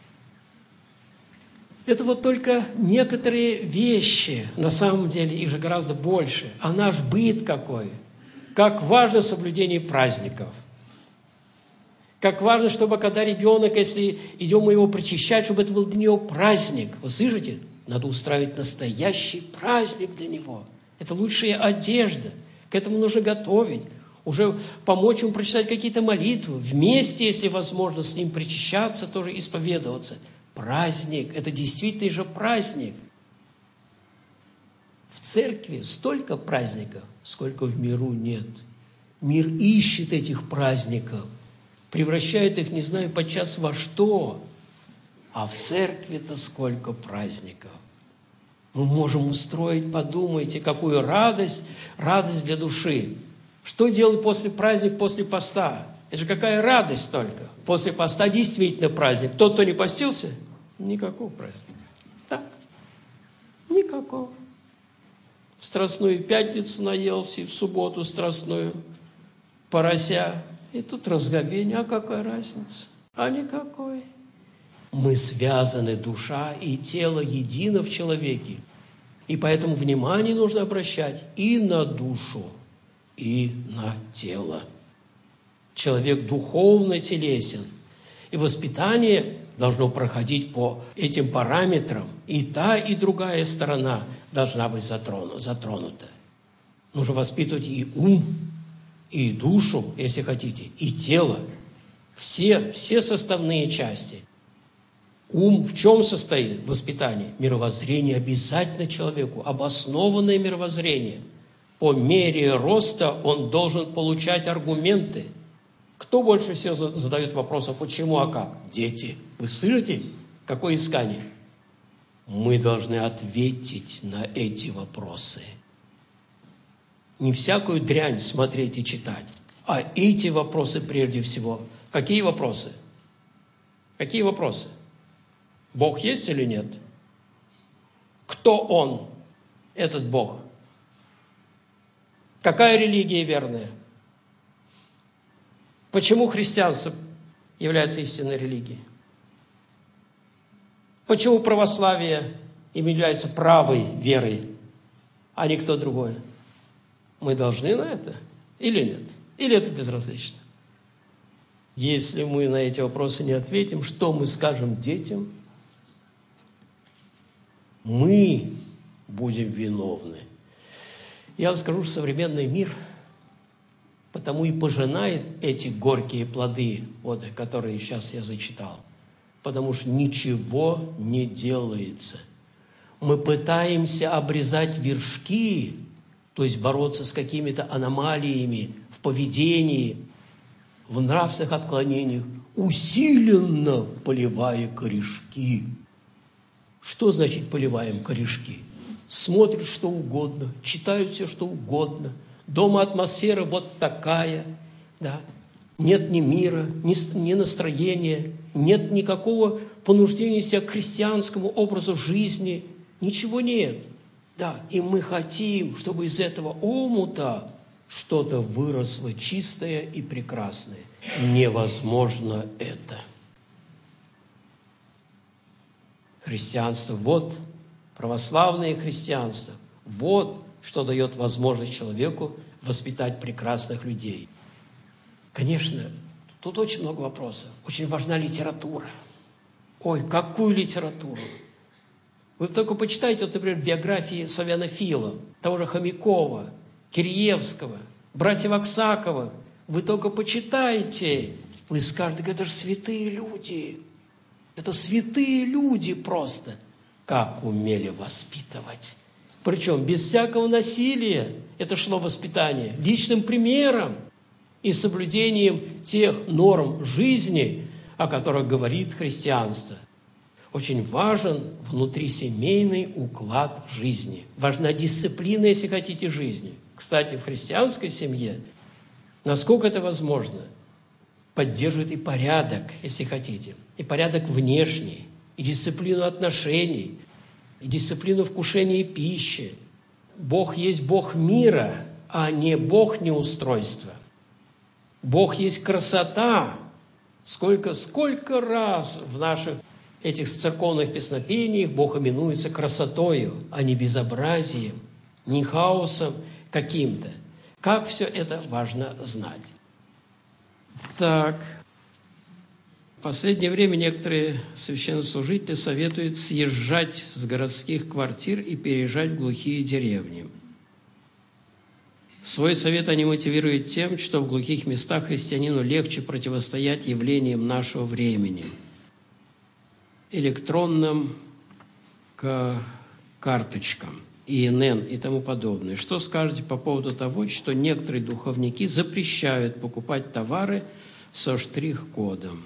Speaker 1: Это вот только некоторые вещи, на самом деле их же гораздо больше. А наш быт какой? Как важно соблюдение праздников. Как важно, чтобы когда ребенок, если идем мы его причащать, чтобы это был для него праздник. Вы слышите? Надо устраивать настоящий праздник для него. Это лучшая одежда. К этому нужно готовить. Уже помочь ему прочитать какие-то молитвы. Вместе, если возможно, с ним причащаться, тоже исповедоваться. Праздник. Это действительно же праздник. В церкви столько праздников, сколько в миру нет. Мир ищет этих праздников. Превращает их, не знаю, подчас во что. А в церкви-то сколько праздников. Мы можем устроить, подумайте, какую радость, радость для души. Что делать после праздника, после поста? Это же какая радость только. После поста действительно праздник. Тот, кто не постился, никакого праздника. Так, никакого. В Страстную Пятницу наелся, и в субботу Страстную порося. И тут разговение. А какая разница? А никакой. Мы связаны, душа и тело едино в человеке. И поэтому внимание нужно обращать и на душу, и на тело. Человек духовно телесен. И воспитание должно проходить по этим параметрам. И та, и другая сторона должна быть затронута. Нужно воспитывать и ум, и душу, если хотите, и тело. Все, все составные части. Ум в чем состоит? Воспитание. Мировоззрение обязательно человеку. Обоснованное мировоззрение. По мере роста он должен получать аргументы. Кто больше всего задает вопрос, а почему, а как? Дети. Вы слышите, какое искание? Мы должны ответить на эти вопросы. Не всякую дрянь смотреть и читать, А эти вопросы прежде всего. Какие вопросы? Какие вопросы? Бог есть или нет? Кто Он, этот Бог? Какая религия верная? Почему христианство является истинной религией? Почему православие является правой верой, а не кто другой? Мы должны на это или нет? Или это безразлично? Если мы на эти вопросы не ответим, что мы скажем детям? Мы будем виновны. Я вам скажу, что современный мир потому и пожинает эти горькие плоды, вот, которые сейчас я зачитал. Потому что ничего не делается. Мы пытаемся обрезать вершки, то есть бороться с какими-то аномалиями в поведении, в нравственных отклонениях, усиленно поливая корешки. Что значит поливаем корешки? Смотрят что угодно, читают все что угодно. Дома атмосфера вот такая, да. Нет ни мира, ни, ни настроения, нет никакого понуждения себя к христианскому образу жизни. Ничего нет. Да, и мы хотим, чтобы из этого омута что-то выросло чистое и прекрасное. Невозможно это. Христианство, вот, православное христианство, вот, что дает возможность человеку воспитать прекрасных людей. Конечно, тут очень много вопросов. Очень важна литература. Ой, какую литературу? Вы только почитайте, вот, например, биографии славянофилов, того же Хомякова, Киреевского, братьев Аксакова. Вы только почитайте. Вы скажете, это же святые люди. Это святые люди просто. Как умели воспитывать. Причем без всякого насилия. Это шло воспитание личным примером и соблюдением тех норм жизни, о которых говорит христианство. Очень важен внутрисемейный уклад жизни. Важна дисциплина, если хотите, жизни. Кстати, в христианской семье, насколько это возможно, поддерживает и порядок, если хотите, и порядок внешний, и дисциплину отношений, и дисциплину вкушения пищи. Бог есть Бог мира, а не Бог неустройства. Бог есть красота. Сколько, сколько раз в наших этих церковных песнопениях Бог именуется красотою, а не безобразием, не хаосом каким-то. Как все это важно знать. Так, в последнее время некоторые священнослужители советуют съезжать с городских квартир и переезжать в глухие деревни. Свой совет они мотивируют тем, что в глухих местах христианину легче противостоять явлениям нашего времени, электронным карточкам, И Н Н и тому подобное. Что скажете по поводу того, что некоторые духовники запрещают покупать товары со штрих-кодом?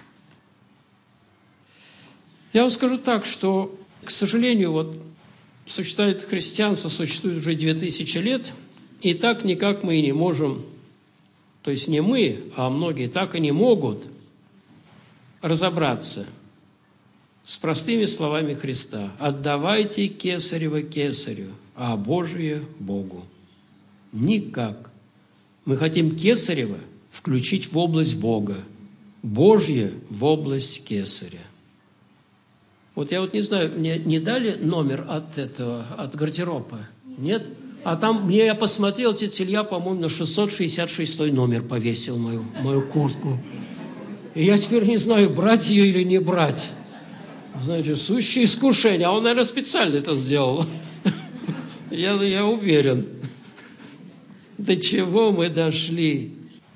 Speaker 1: Я вам скажу так, что, к сожалению, вот существует христианство, существует уже две тысячи лет, и так никак мы и не можем, то есть не мы, а многие так и не могут разобраться с простыми словами Христа. «Отдавайте кесарево кесарю, а Божие Богу». Никак. Мы хотим кесарево включить в область Бога, Божье в область кесаря. Вот я вот не знаю, мне не дали номер от этого, от гардероба? Нет? А там, мне я посмотрел, тетя Илья, по-моему, на шестьсот шестьдесят шестой номер повесил мою, мою куртку. И я теперь не знаю, брать ее или не брать. Знаете, сущее искушение. А он, наверное, специально это сделал. Я, я уверен. До чего мы дошли?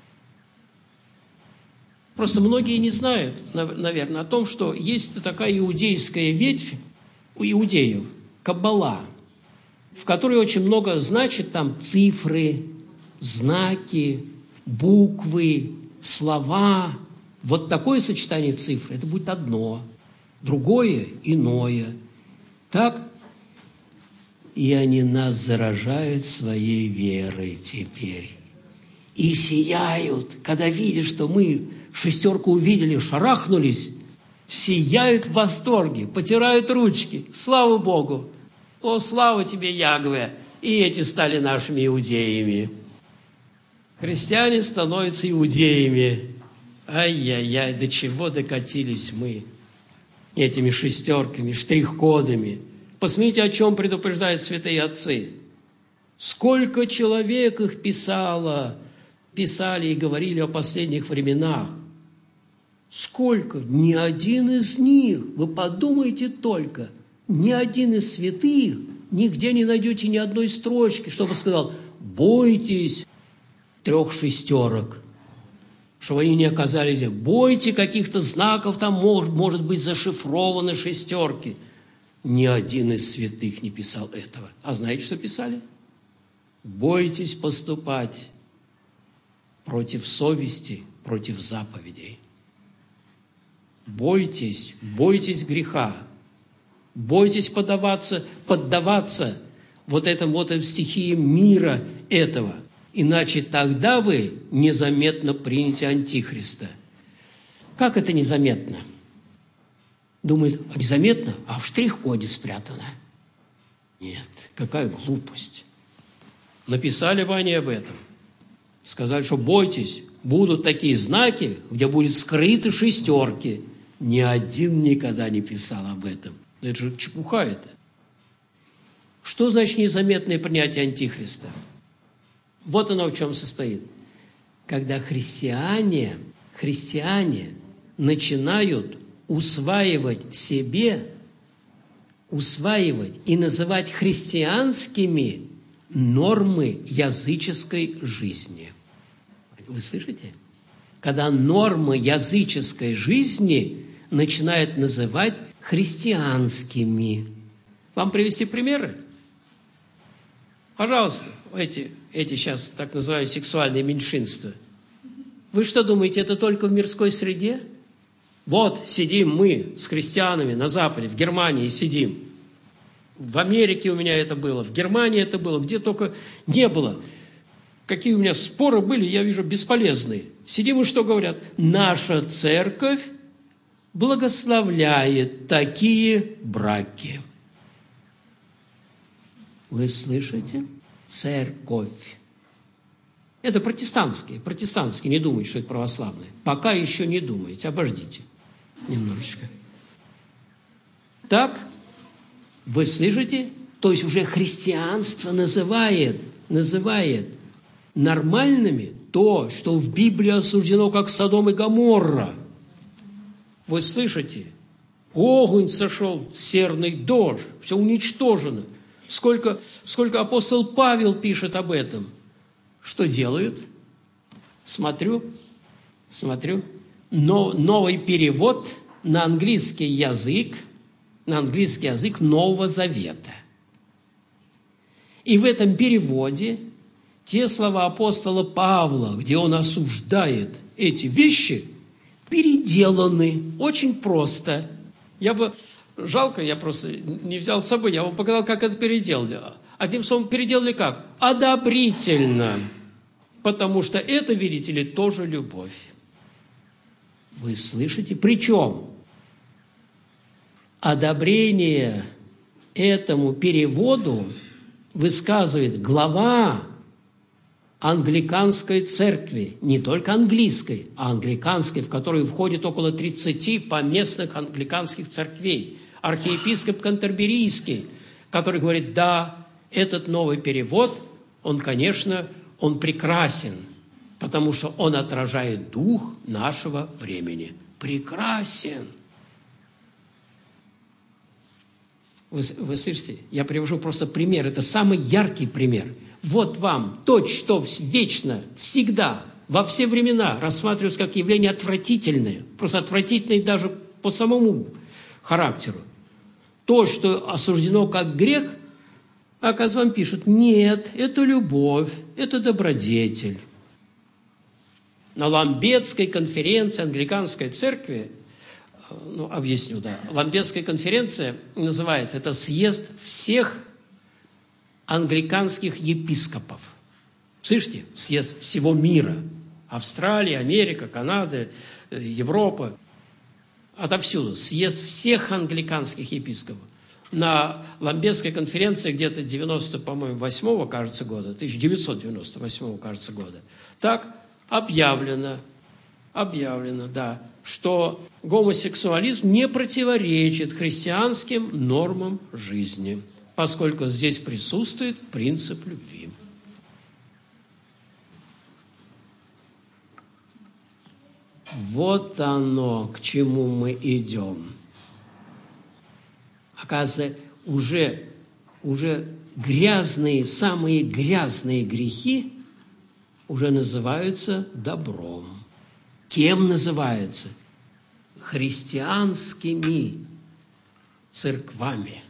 Speaker 1: Просто многие не знают, наверное, о том, что есть такая иудейская ветвь у иудеев, каббала, в которой очень много значит там цифры, знаки, буквы, слова. Вот такое сочетание цифр, это будет одно, другое – иное. Так? И они нас заражают своей верой теперь.
Speaker 2: и сияют, когда видят, что мы шестерку увидели, шарахнулись, сияют в восторге, потирают ручки. Слава Богу! О, слава тебе, Ягве! И эти стали нашими иудеями. Христиане становятся иудеями. Ай-яй-яй, до чего докатились мы этими шестерками, штрих-кодами. Посмотрите, о чем предупреждают святые отцы. Сколько человек их писало, писали и говорили о последних временах. Сколько? Ни один из них, вы подумайте только, ни один из святых, нигде не найдете ни одной строчки, чтобы сказал: бойтесь трех шестерок, чтобы они не оказались, бойтесь каких-то знаков, там может, может быть зашифрованы шестерки. Ни один из святых не писал этого. А знаете, что писали? Бойтесь поступать против совести, против заповедей. Бойтесь, бойтесь греха. Бойтесь поддаваться, поддаваться вот этому вот стихии мира этого. Иначе тогда вы незаметно примете Антихриста. Как это незаметно? Думает, незаметно, а в штрих-коде спрятано. Нет, какая глупость. Написали бы они об этом. Сказали, что бойтесь, будут такие знаки, где будут скрыты шестерки. Ни один никогда не писал об этом. Это же чепуха это. Что значит незаметное принятие Антихриста? Вот оно в чем состоит. Когда христиане, христиане начинают усваивать себе, усваивать и называть христианскими нормы языческой жизни. Вы слышите? Когда нормы языческой жизни начинают называть христианскими. Вам привести примеры? Пожалуйста, эти, эти сейчас так называемые сексуальные меньшинства. Вы что думаете, это только в мирской среде? Вот сидим мы с христианами на Западе, в Германии сидим. В Америке у меня это было, в Германии это было, где только не было. Какие у меня споры были, я вижу, бесполезные. Сидим и что говорят? Наша церковь благословляет такие браки. Вы слышите? Церковь. Это протестантские, протестантские, не думайте, что это православные. Пока еще не думайте, обождите немножечко. Так, вы слышите? То есть уже христианство называет, называет нормальными то, что в Библии осуждено как Содом и Гоморра. Вы слышите? Огонь сошел, серный дождь, все уничтожено. Сколько, сколько апостол Павел пишет об этом. Что делают? Смотрю, смотрю. Но новый перевод на английский язык, на английский язык Нового Завета. И в этом переводе те слова апостола Павла, где он осуждает эти вещи, переделаны очень просто. Я бы, жалко, я просто не взял с собой, я вам показал, как это переделали. Одним словом, переделали как? Одобрительно. Потому что это, видите ли, тоже любовь. Вы слышите? Причем одобрение этому переводу высказывает глава англиканской церкви, не только английской, а англиканской, в которую входит около тридцати поместных англиканских церквей, архиепископ Кантерберийский, который говорит, да, этот новый перевод, он, конечно, он прекрасен, потому что он отражает дух нашего времени. Прекрасен. Вы, вы слышите? Я привожу просто пример. Это самый яркий пример. Вот вам то, что вечно, всегда, во все времена рассматривается как явление отвратительное, просто отвратительное даже по самому характеру. То, что осуждено как грех, оказывается, вам пишут, нет, это любовь, это добродетель. На Ламбетской конференции англиканской церкви, ну, объясню, да, Ламбетская конференция называется, это съезд всех англиканских епископов. Слышите? Съезд всего мира. Австралия, Америка, Канада, Европа. Отовсюду. Съезд всех англиканских епископов. На Ламбетской конференции где-то девяносто, по-моему, восьмого, кажется, года, тысяча девятьсот девяносто восьмого, кажется, года, так объявлено, объявлено, да, что гомосексуализм не противоречит христианским нормам жизни, поскольку здесь присутствует принцип любви. Вот оно, к чему мы идем. Оказывается, уже, уже грязные, самые грязные грехи уже называются добром. Кем называются? Христианскими церквами.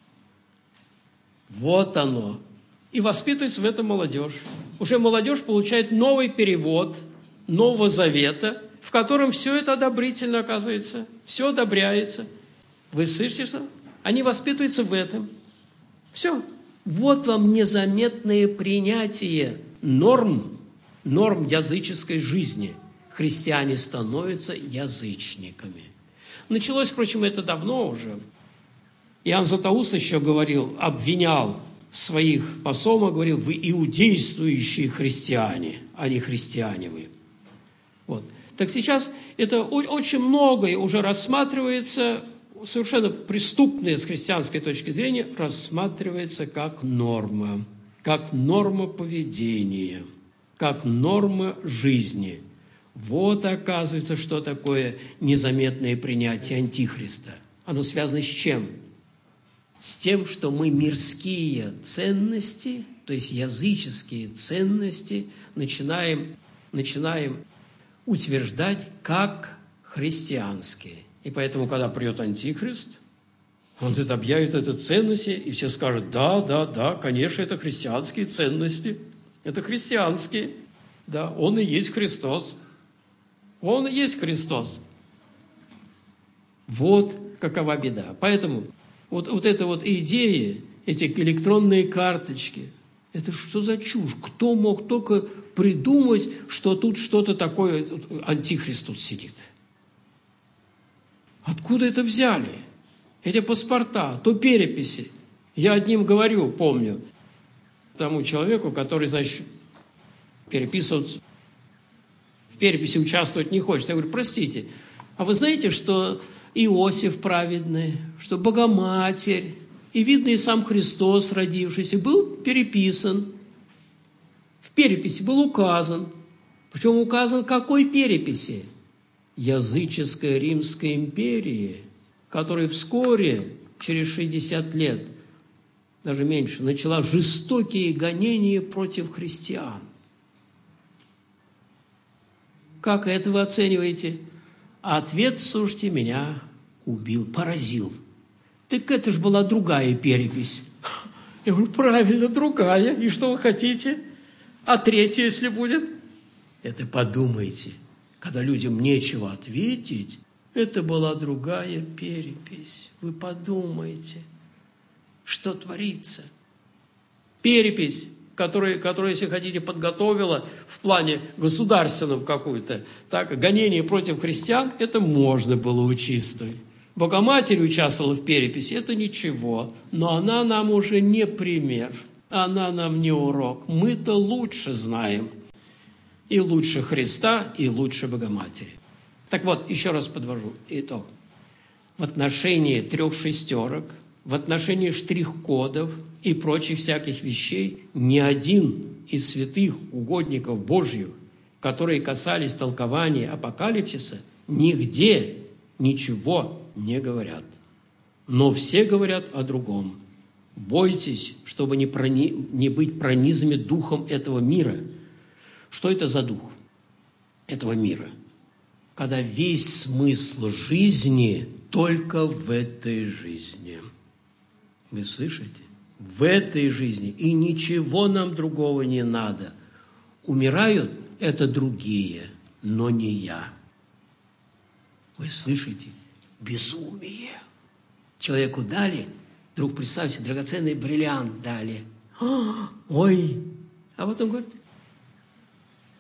Speaker 2: Вот оно. И воспитывается в этом молодежь. Уже молодежь получает новый перевод Нового Завета, в котором все это одобрительно оказывается, все одобряется. Вы слышите, что? Они воспитываются в этом. Все. Вот вам незаметное принятие норм, норм языческой жизни. Христиане становятся язычниками. Началось, впрочем, это давно уже. Иоанн Златоуст еще говорил, обвинял своих посомов, говорил, вы иудействующие христиане, а не христиане вы. Вот. Так сейчас это очень многое уже рассматривается, совершенно преступное с христианской точки зрения, рассматривается как норма, как норма поведения, как норма жизни. Вот, оказывается, что такое незаметное принятие Антихриста. Оно связано с чем? С тем, что мы мирские ценности, то есть языческие ценности, начинаем, начинаем утверждать как христианские. И поэтому, когда придет Антихрист, он это объявит это ценности, и все скажут, да, да, да, конечно, это христианские ценности, это христианские, да, он и есть Христос, он и есть Христос. Вот какова беда. Поэтому вот, вот эта вот идея, эти электронные карточки, это что за чушь? Кто мог только придумать, что тут что-то такое, антихрист тут сидит? Откуда это взяли? Эти паспорта, то переписи. Я одним говорю, помню, тому человеку, который, значит, переписываться, в переписи участвовать не хочет. Я говорю, простите, а вы знаете, что Иосиф праведный, что Богоматерь, и, видно, и сам Христос, родившийся, был переписан. В переписи был указан. Причем указан какой переписи? Языческой Римской империи, которая вскоре, через шестьдесят лет, даже меньше, начала жестокие гонения против христиан. Как это вы оцениваете? Ответ, слушайте, меня убил, поразил. Так это же была другая перепись. Я говорю, правильно, другая. И что вы хотите? А третья, если будет? Это подумайте. Когда людям нечего ответить, это была другая перепись. Вы подумайте, что творится. Перепись, которая, которая, если хотите, подготовила в плане государственном какую-то, так, гонение против христиан, это можно было учитывать. Богоматерь участвовала в переписи, это ничего, но она нам уже не пример, она нам не урок. Мы-то лучше знаем. И лучше Христа, и лучше Богоматери. Так вот, еще раз подвожу итог. В отношении трех шестерок, в отношении штрих-кодов и прочих всяких вещей ни один из святых угодников Божьих, которые касались толкования апокалипсиса, нигде ничего не говорят. Но все говорят о другом. Бойтесь, чтобы не, прони... не быть пронизанными духом этого мира. Что это за дух этого мира? Когда весь смысл жизни только в этой жизни. Вы слышите? В этой жизни. И ничего нам другого не надо. Умирают – это другие, но не я. Вы слышите? Безумие. Человеку дали, вдруг представьте, драгоценный бриллиант дали. Ой! А потом говорит,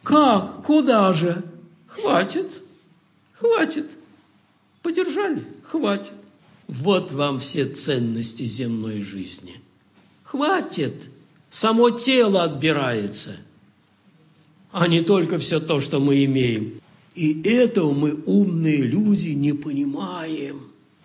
Speaker 2: Как? Куда же? Хватит, хватит. Подержали? Хватит. Вот вам все ценности земной жизни. Хватит. Само тело отбирается, а не только все то, что мы имеем. И этого мы, умные люди, не понимаем.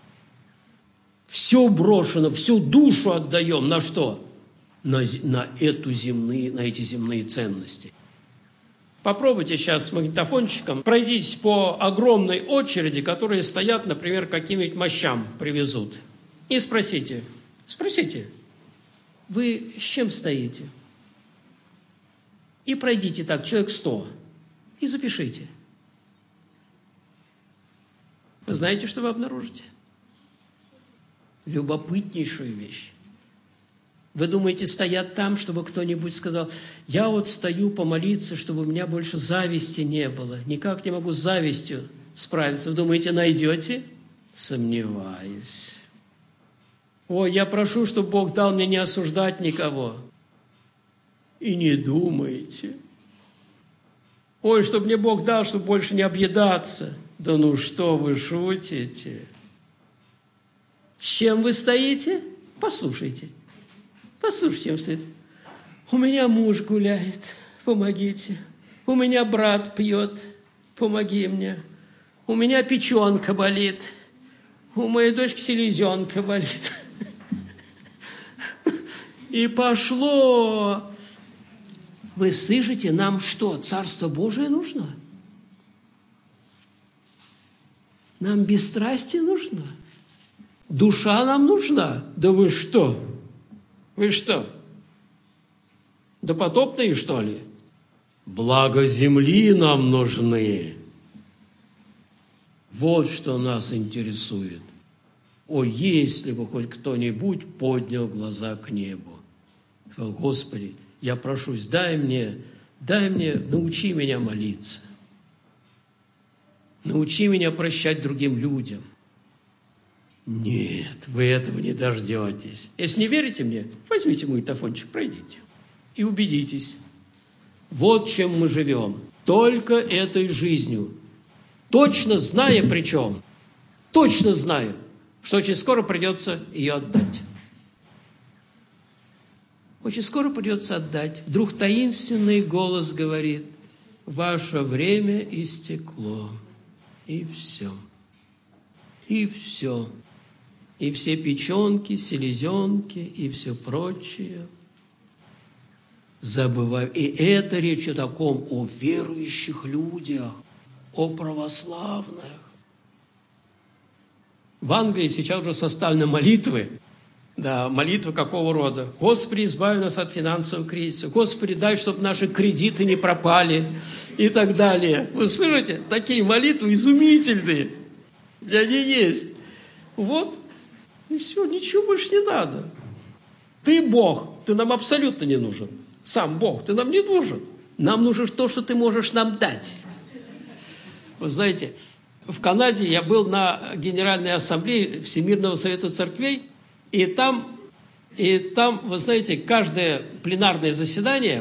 Speaker 2: Все брошено, всю душу отдаем на что? На, на, эту земные, на эти земные ценности. Попробуйте сейчас с магнитофончиком, пройдитесь по огромной очереди, которые стоят, например, каким-нибудь мощам привезут. И спросите, спросите, вы с чем стоите? И пройдите так, человек сто, и запишите. Вы знаете, что вы обнаружите? Любопытнейшую вещь. Вы думаете, стоят там, чтобы кто-нибудь сказал, я вот стою помолиться, чтобы у меня больше зависти не было. Никак не могу с завистью справиться. Вы думаете, найдете? Сомневаюсь. Ой, я прошу, чтобы Бог дал мне не осуждать никого. И не думайте. Ой, чтобы мне Бог дал, чтобы больше не объедаться. Да ну что вы шутите? С чем вы стоите? Послушайте. Послушайте, чем стоит. У меня муж гуляет, помогите. У меня брат пьет, помоги мне. У меня печенка болит. У моей дочки селезенка болит. И пошло. Вы слышите, нам что, Царство Божие нужно? Нам бесстрастие нужно? Душа нам нужна? Да вы что? Вы что? Допотопные, что ли? Благо земли нам нужны. Вот что нас интересует. О, если бы хоть кто-нибудь поднял глаза к небу. Сказал, Господи, я прошусь, дай мне, дай мне, научи меня молиться. Научи меня прощать другим людям. Нет, вы этого не дождетесь. Если не верите мне, возьмите магнитофончик, пройдите и убедитесь. Вот чем мы живем. Только этой жизнью. Точно зная причем, точно знаю, что очень скоро придется ее отдать. Очень скоро придется отдать. Вдруг таинственный голос говорит, ваше время истекло. И все. И все. И все печенки, селезенки, и все прочее. Забываем. И это речь о таком, о верующих людях, о православных. В Англии сейчас уже составлены молитвы. Да, молитвы какого рода? Господи, избави нас от финансового кризиса. Господи, дай, чтобы наши кредиты не пропали. И так далее. Вы слышите? Такие молитвы изумительные. И они есть. Вот. И все, ничего больше не надо. Ты Бог, ты нам абсолютно не нужен. Сам Бог, ты нам не нужен. Нам нужно то, что ты можешь нам дать. Вы знаете, в Канаде я был на Генеральной Ассамблее Всемирного Совета Церквей, и там, и там, вы знаете, каждое пленарное заседание,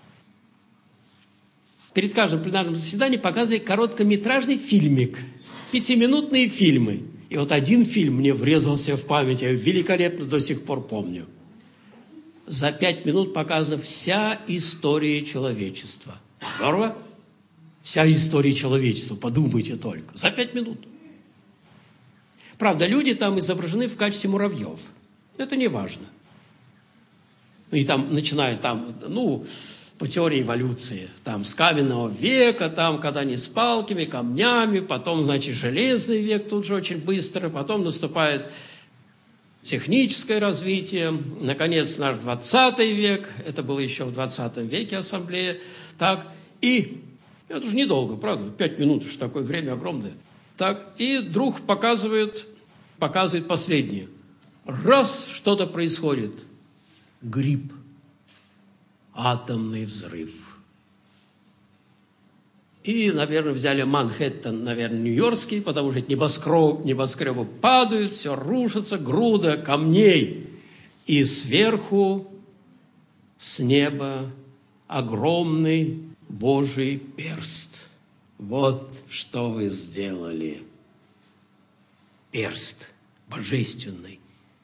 Speaker 2: перед каждым пленарным заседанием показывали короткометражный фильмик, пятиминутные фильмы. И вот один фильм мне врезался в память, я великолепно до сих пор помню. За пять минут показана вся история человечества. Здорово? Вся история человечества, подумайте только. За пять минут. Правда, люди там изображены в качестве муравьев. Это не важно. И там начинают там, ну, по теории эволюции, там с каменного века, там, когда они с палками, камнями, потом, значит, железный век тут же очень быстро, потом наступает техническое развитие, наконец, наш двадцатый век, это было еще в двадцатом веке ассамблея, так, и, это же недолго, правда, пять минут, уж такое время огромное, так, и вдруг показывает, показывает последнее, раз что-то происходит, гриб, атомный взрыв. И, наверное, взяли Манхэттен, наверное, нью-йоркский, потому что небоскреб, небоскребы падают, все рушится, груда камней. И сверху, с неба, огромный Божий перст. Вот что вы сделали. Перст божественный.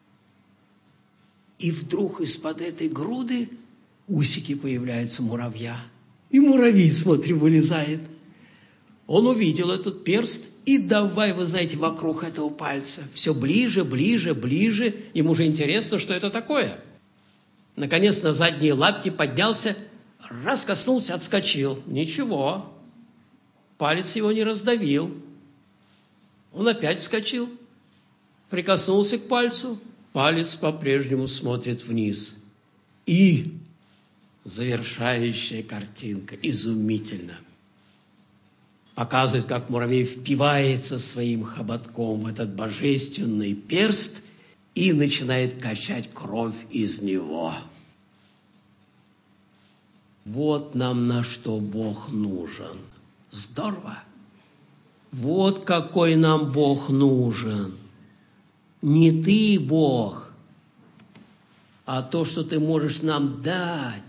Speaker 2: И вдруг из-под этой груды усики появляются муравья. И муравей, смотри, вылезает. Он увидел этот перст и давай, вы знаете, вокруг этого пальца. Все ближе, ближе, ближе. Ему уже интересно, что это такое. Наконец на задние лапки поднялся, раз коснулся, отскочил. Ничего. Палец его не раздавил. Он опять вскочил. Прикоснулся к пальцу. Палец по-прежнему смотрит вниз. И завершающая картинка. Изумительно. Показывает, как муравей впивается своим хоботком в этот божественный перст и начинает качать кровь из него. Вот нам на что Бог нужен. Здорово. Вот какой нам Бог нужен. Не ты, Бог, а то, что ты можешь нам дать.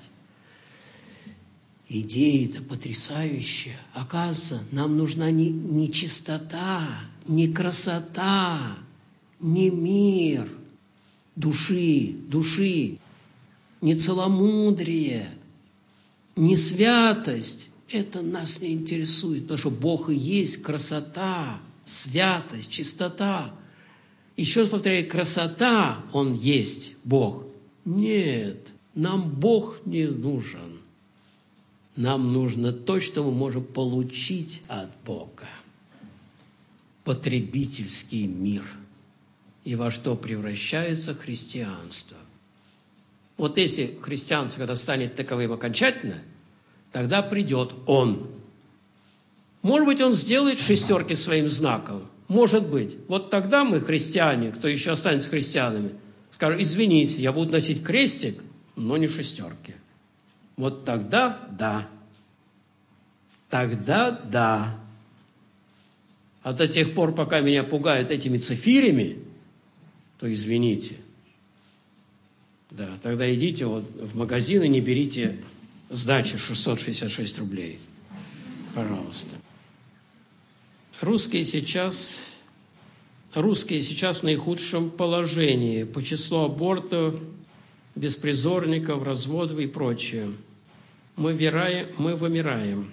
Speaker 2: Идея-то потрясающая. Оказывается, нам нужна не, не чистота, не красота, не мир души, души, не целомудрие, не святость. Это нас не интересует, потому что Бог и есть красота, святость, чистота. Еще раз повторяю, красота, Он есть Бог. Нет, нам Бог не нужен. Нам нужно то, что мы можем получить от Бога. Потребительский мир. И во что превращается христианство. Вот если христианство, когда станет таковым окончательно, тогда придет Он. Может быть, Он сделает шестерки своим знаком. Может быть. Вот тогда мы, христиане, кто еще останется христианами, скажем, извините, я буду носить крестик, но не шестерки. Вот тогда да. Тогда да. А до тех пор, пока меня пугают этими цифирями, то извините. Да, тогда идите вот в магазин и не берите сдачи шестьсот шестьдесят шесть рублей. Пожалуйста. Русские сейчас, русские сейчас в наихудшем положении по числу абортов, беспризорников, разводов и прочее. Мы, вираем, мы вымираем.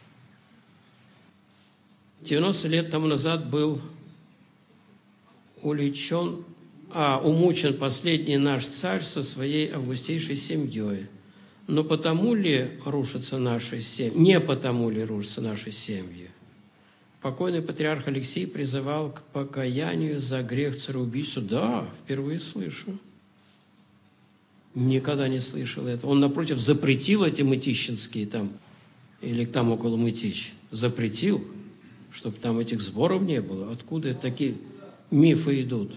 Speaker 2: девяносто лет тому назад был уличен, а, умучен последний наш царь со своей августейшей семьей. Но потому ли рушатся наши семьи? Не потому ли рушатся наши семьи? Покойный патриарх Алексей призывал к покаянию за грех цареубийства. Да, впервые слышу. Никогда не слышал этого. Он, напротив, запретил эти мытищинские там, или там около Мытищ. Запретил, чтобы там этих сборов не было. Откуда такие мифы идут?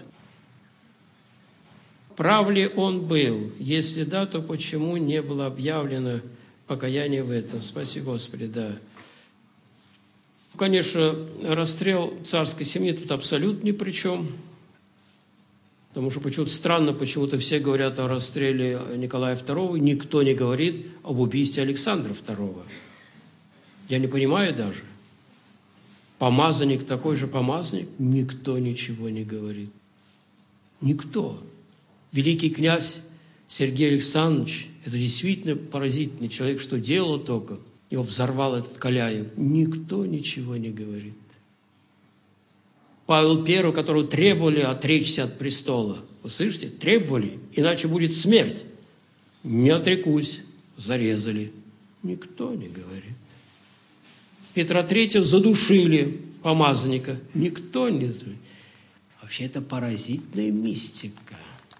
Speaker 2: Прав ли он был? Если да, то почему не было объявлено покаяние в этом? Спаси Господи, да. Конечно, расстрел царской семьи тут абсолютно ни при чем. Потому что почему-то странно, почему-то все говорят о расстреле Николая второго, никто не говорит об убийстве Александра второго. Я не понимаю даже. Помазанник, такой же помазанник, никто ничего не говорит. Никто. Великий князь Сергей Александрович, это действительно поразительный человек, что делал только. Его взорвал этот Каляев. Никто ничего не говорит. Павел Первый, которого требовали отречься от престола. Вы слышите? Требовали, иначе будет смерть. Не отрекусь. Зарезали. Никто не говорит. Петра Третьего задушили, помазанника. Никто не... Вообще это поразительная мистика.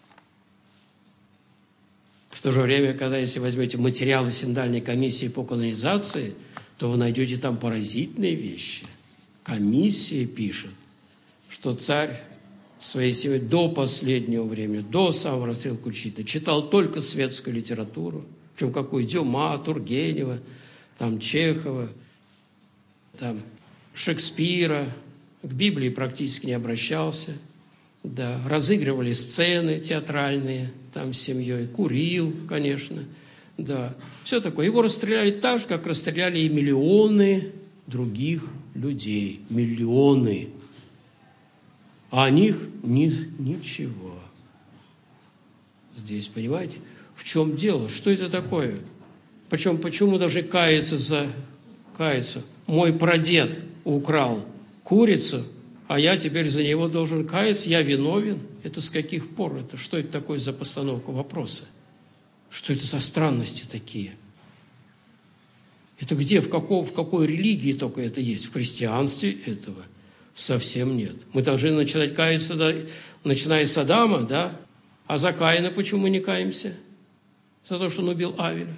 Speaker 2: В то же время, когда, если возьмете материалы Синодальной комиссии по канонизации, то вы найдете там поразительные вещи. Комиссия пишет, что царь своей семьей до последнего времени, до самого расстрела Кульчита, читал только светскую литературу, причем какую? Дюма, Тургенева, там Чехова, там Шекспира, к Библии практически не обращался, да, разыгрывали сцены театральные там с семьей, курил, конечно, Да, все такое. Его расстреляли так же, как расстреляли и миллионы других людей. Миллионы. А о них ни, ничего. Здесь, понимаете, в чем дело? Что это такое? Причем, почему даже каяться за... Каяться? Мой прадед украл курицу, а я теперь за него должен каяться, я виновен. Это с каких пор? Это что это такое за постановка вопроса? Что это за странности такие? Это где, в, каком, в какой религии только это есть? В христианстве этого совсем нет. Мы должны начинать каяться, да, начиная с Адама, да? А за Каина почему мы не каемся? За то, что он убил Авеля.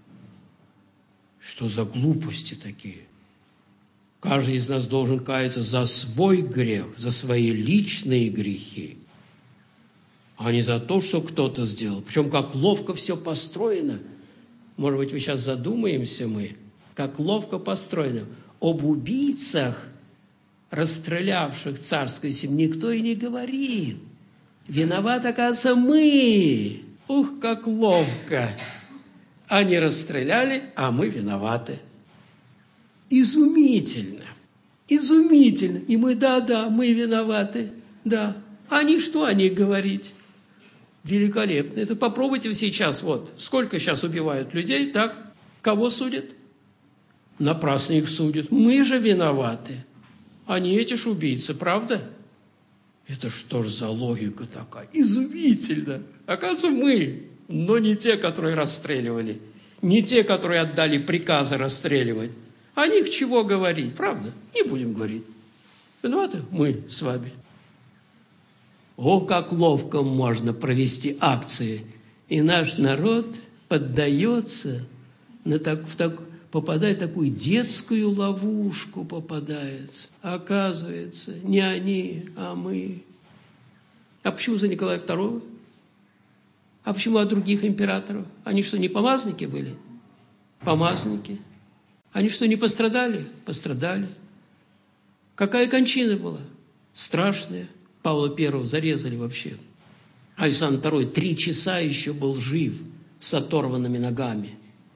Speaker 2: Что за глупости такие? Каждый из нас должен каяться за свой грех, за свои личные грехи, а не за то, что кто-то сделал. Причем как ловко все построено. Может быть, вы сейчас задумаемся мы, как ловко построено. Об убийцах, расстрелявших царскую семью, никто и не говорит. Виноват, оказывается, мы. Ух, как ловко. Они расстреляли, а мы виноваты. Изумительно. Изумительно. И мы, да-да, мы виноваты. Да. Они что о них говорить? Великолепно. Это попробуйте сейчас, вот, сколько сейчас убивают людей, так? Кого судят? Напрасно их судят. Мы же виноваты. Они эти ж убийцы, правда? Это что ж за логика такая? Изумительно. Оказывается, мы, но не те, которые расстреливали, не те, которые отдали приказы расстреливать. О них чего говорить, правда? Не будем говорить. Виноваты мы с вами. О, как ловко можно провести акции. И наш народ поддается, на так, в так, попадает в такую детскую ловушку, попадается. Оказывается, не они, а мы. А почему за Николая второго? А почему от других императоров? Они что, не помазники были? Помазники. Они что, не пострадали? Пострадали. Какая кончина была? Страшная. Павла Первого зарезали вообще. Александр Второй три часа еще был жив с оторванными ногами.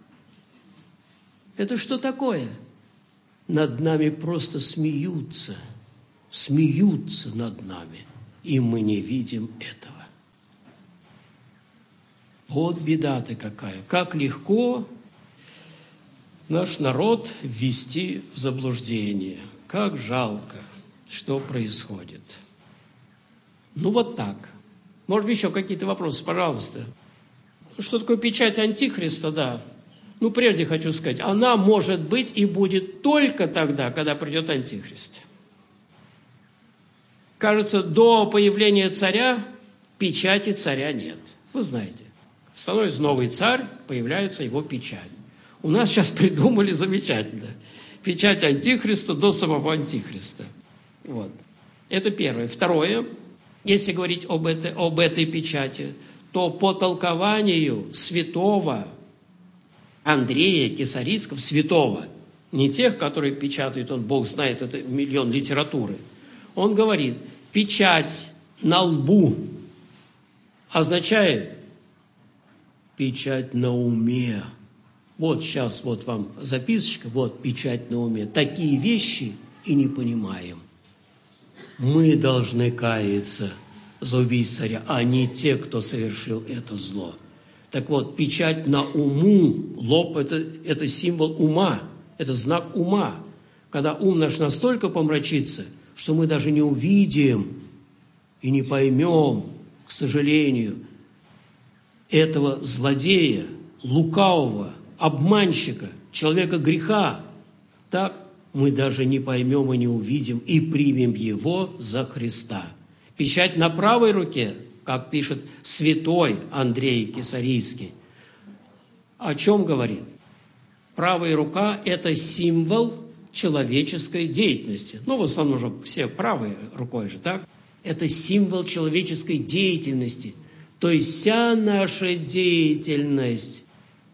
Speaker 2: Это что такое? Над нами просто смеются. Смеются над нами. И мы не видим этого. Вот беда-то какая. Как легко наш народ ввести в заблуждение. Как жалко, что происходит. Ну, вот так. Может быть, еще какие-то вопросы, пожалуйста. Что такое печать Антихриста, да. Ну, прежде хочу сказать, она может быть и будет только тогда, когда придет Антихрист. Кажется, до появления царя печати царя нет. Вы знаете, становится новый царь, появляется его печать. У нас сейчас придумали замечательно. Печать Антихриста до самого Антихриста. Вот. Это первое. Второе. Если говорить об этой, об этой печати, то по толкованию святого Андрея Кесарийского, святого, не тех, которые печатают, он, Бог знает, это миллион литературы, он говорит, печать на лбу означает печать на уме. Вот сейчас вот вам записочка, вот печать на уме. Такие вещи и не понимаем. Мы должны каяться за убийство царя, а не те, кто совершил это зло. Так вот, печать на уму, лоб – это, это символ ума, это знак ума. Когда ум наш настолько помрачится, что мы даже не увидим и не поймем, к сожалению, этого злодея, лукавого, обманщика, человека греха, так мы даже не поймем и не увидим и примем его за Христа. Печать на правой руке, как пишет святой Андрей Кесарийский, о чем говорит? Правая рука – это символ человеческой деятельности. Ну, в основном же все правой рукой же, так? Это символ человеческой деятельности. То есть вся наша деятельность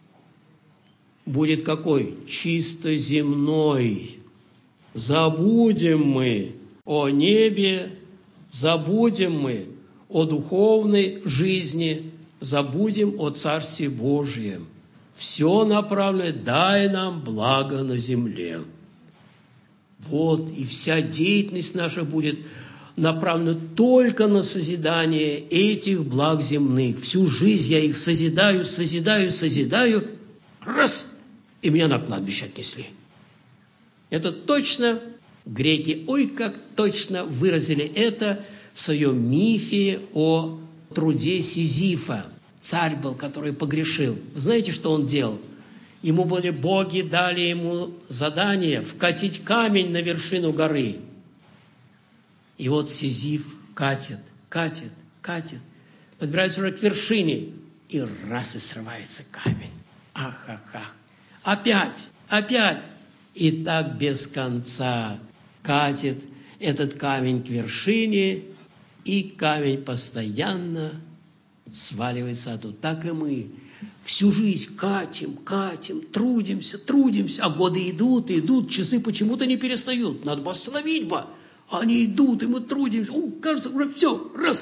Speaker 2: будет какой? Чисто земной. Забудем мы о небе, забудем мы о духовной жизни, забудем о Царстве Божьем. Все направлено, дай нам благо на земле. Вот, и вся деятельность наша будет направлена только на созидание этих благ земных. Всю жизнь я их созидаю, созидаю, созидаю. Раз, и меня на кладбище отнесли. Это точно греки, ой, как точно выразили это в своем мифе о труде Сизифа. Царь был, который погрешил. Вы знаете, что он делал? Ему были боги, дали ему задание вкатить камень на вершину горы. И вот Сизиф катит, катит, катит, подбирается уже к вершине, и раз и срывается камень. Ах, ах, ах. Опять, опять. И так без конца катит этот камень к вершине, и камень постоянно сваливается оттуда. Так и мы всю жизнь катим, катим, трудимся, трудимся, а годы идут, идут, часы почему-то не перестают. Надо бы остановить бы. Они идут, и мы трудимся. О, кажется, уже все, раз.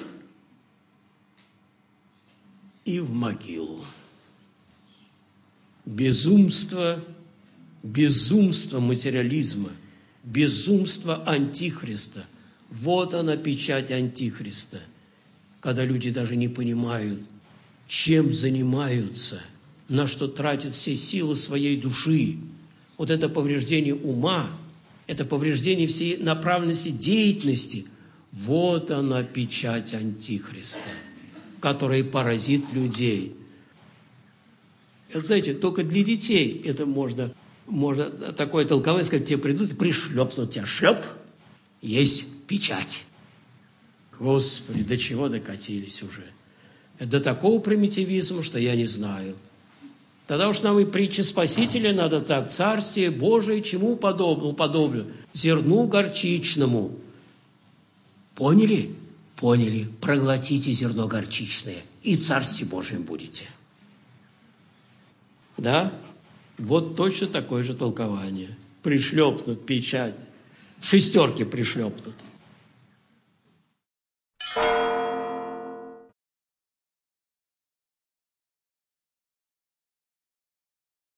Speaker 2: И в могилу. Безумство, безумство материализма, безумство антихриста. Вот она, печать антихриста. Когда люди даже не понимают, чем занимаются, на что тратят все силы своей души. Вот это повреждение ума, это повреждение всей направленности деятельности. Вот она, печать антихриста, которая поразит людей. Это, знаете, только для детей это можно, можно такое толкование сказать, тебе придут и пришлепнут тебя. Шлеп, есть печать. Господи, до чего докатились уже? До такого примитивизма, что я не знаю. Тогда уж нам и притчи Спасителя надо так. Царствие Божие чему подобно, уподоблю? Зерну горчичному. Поняли? Поняли. Проглотите зерно горчичное, и Царствие Божиим будете. Да? Вот точно такое же толкование. Пришлепнут печать. Шестерки пришлепнут.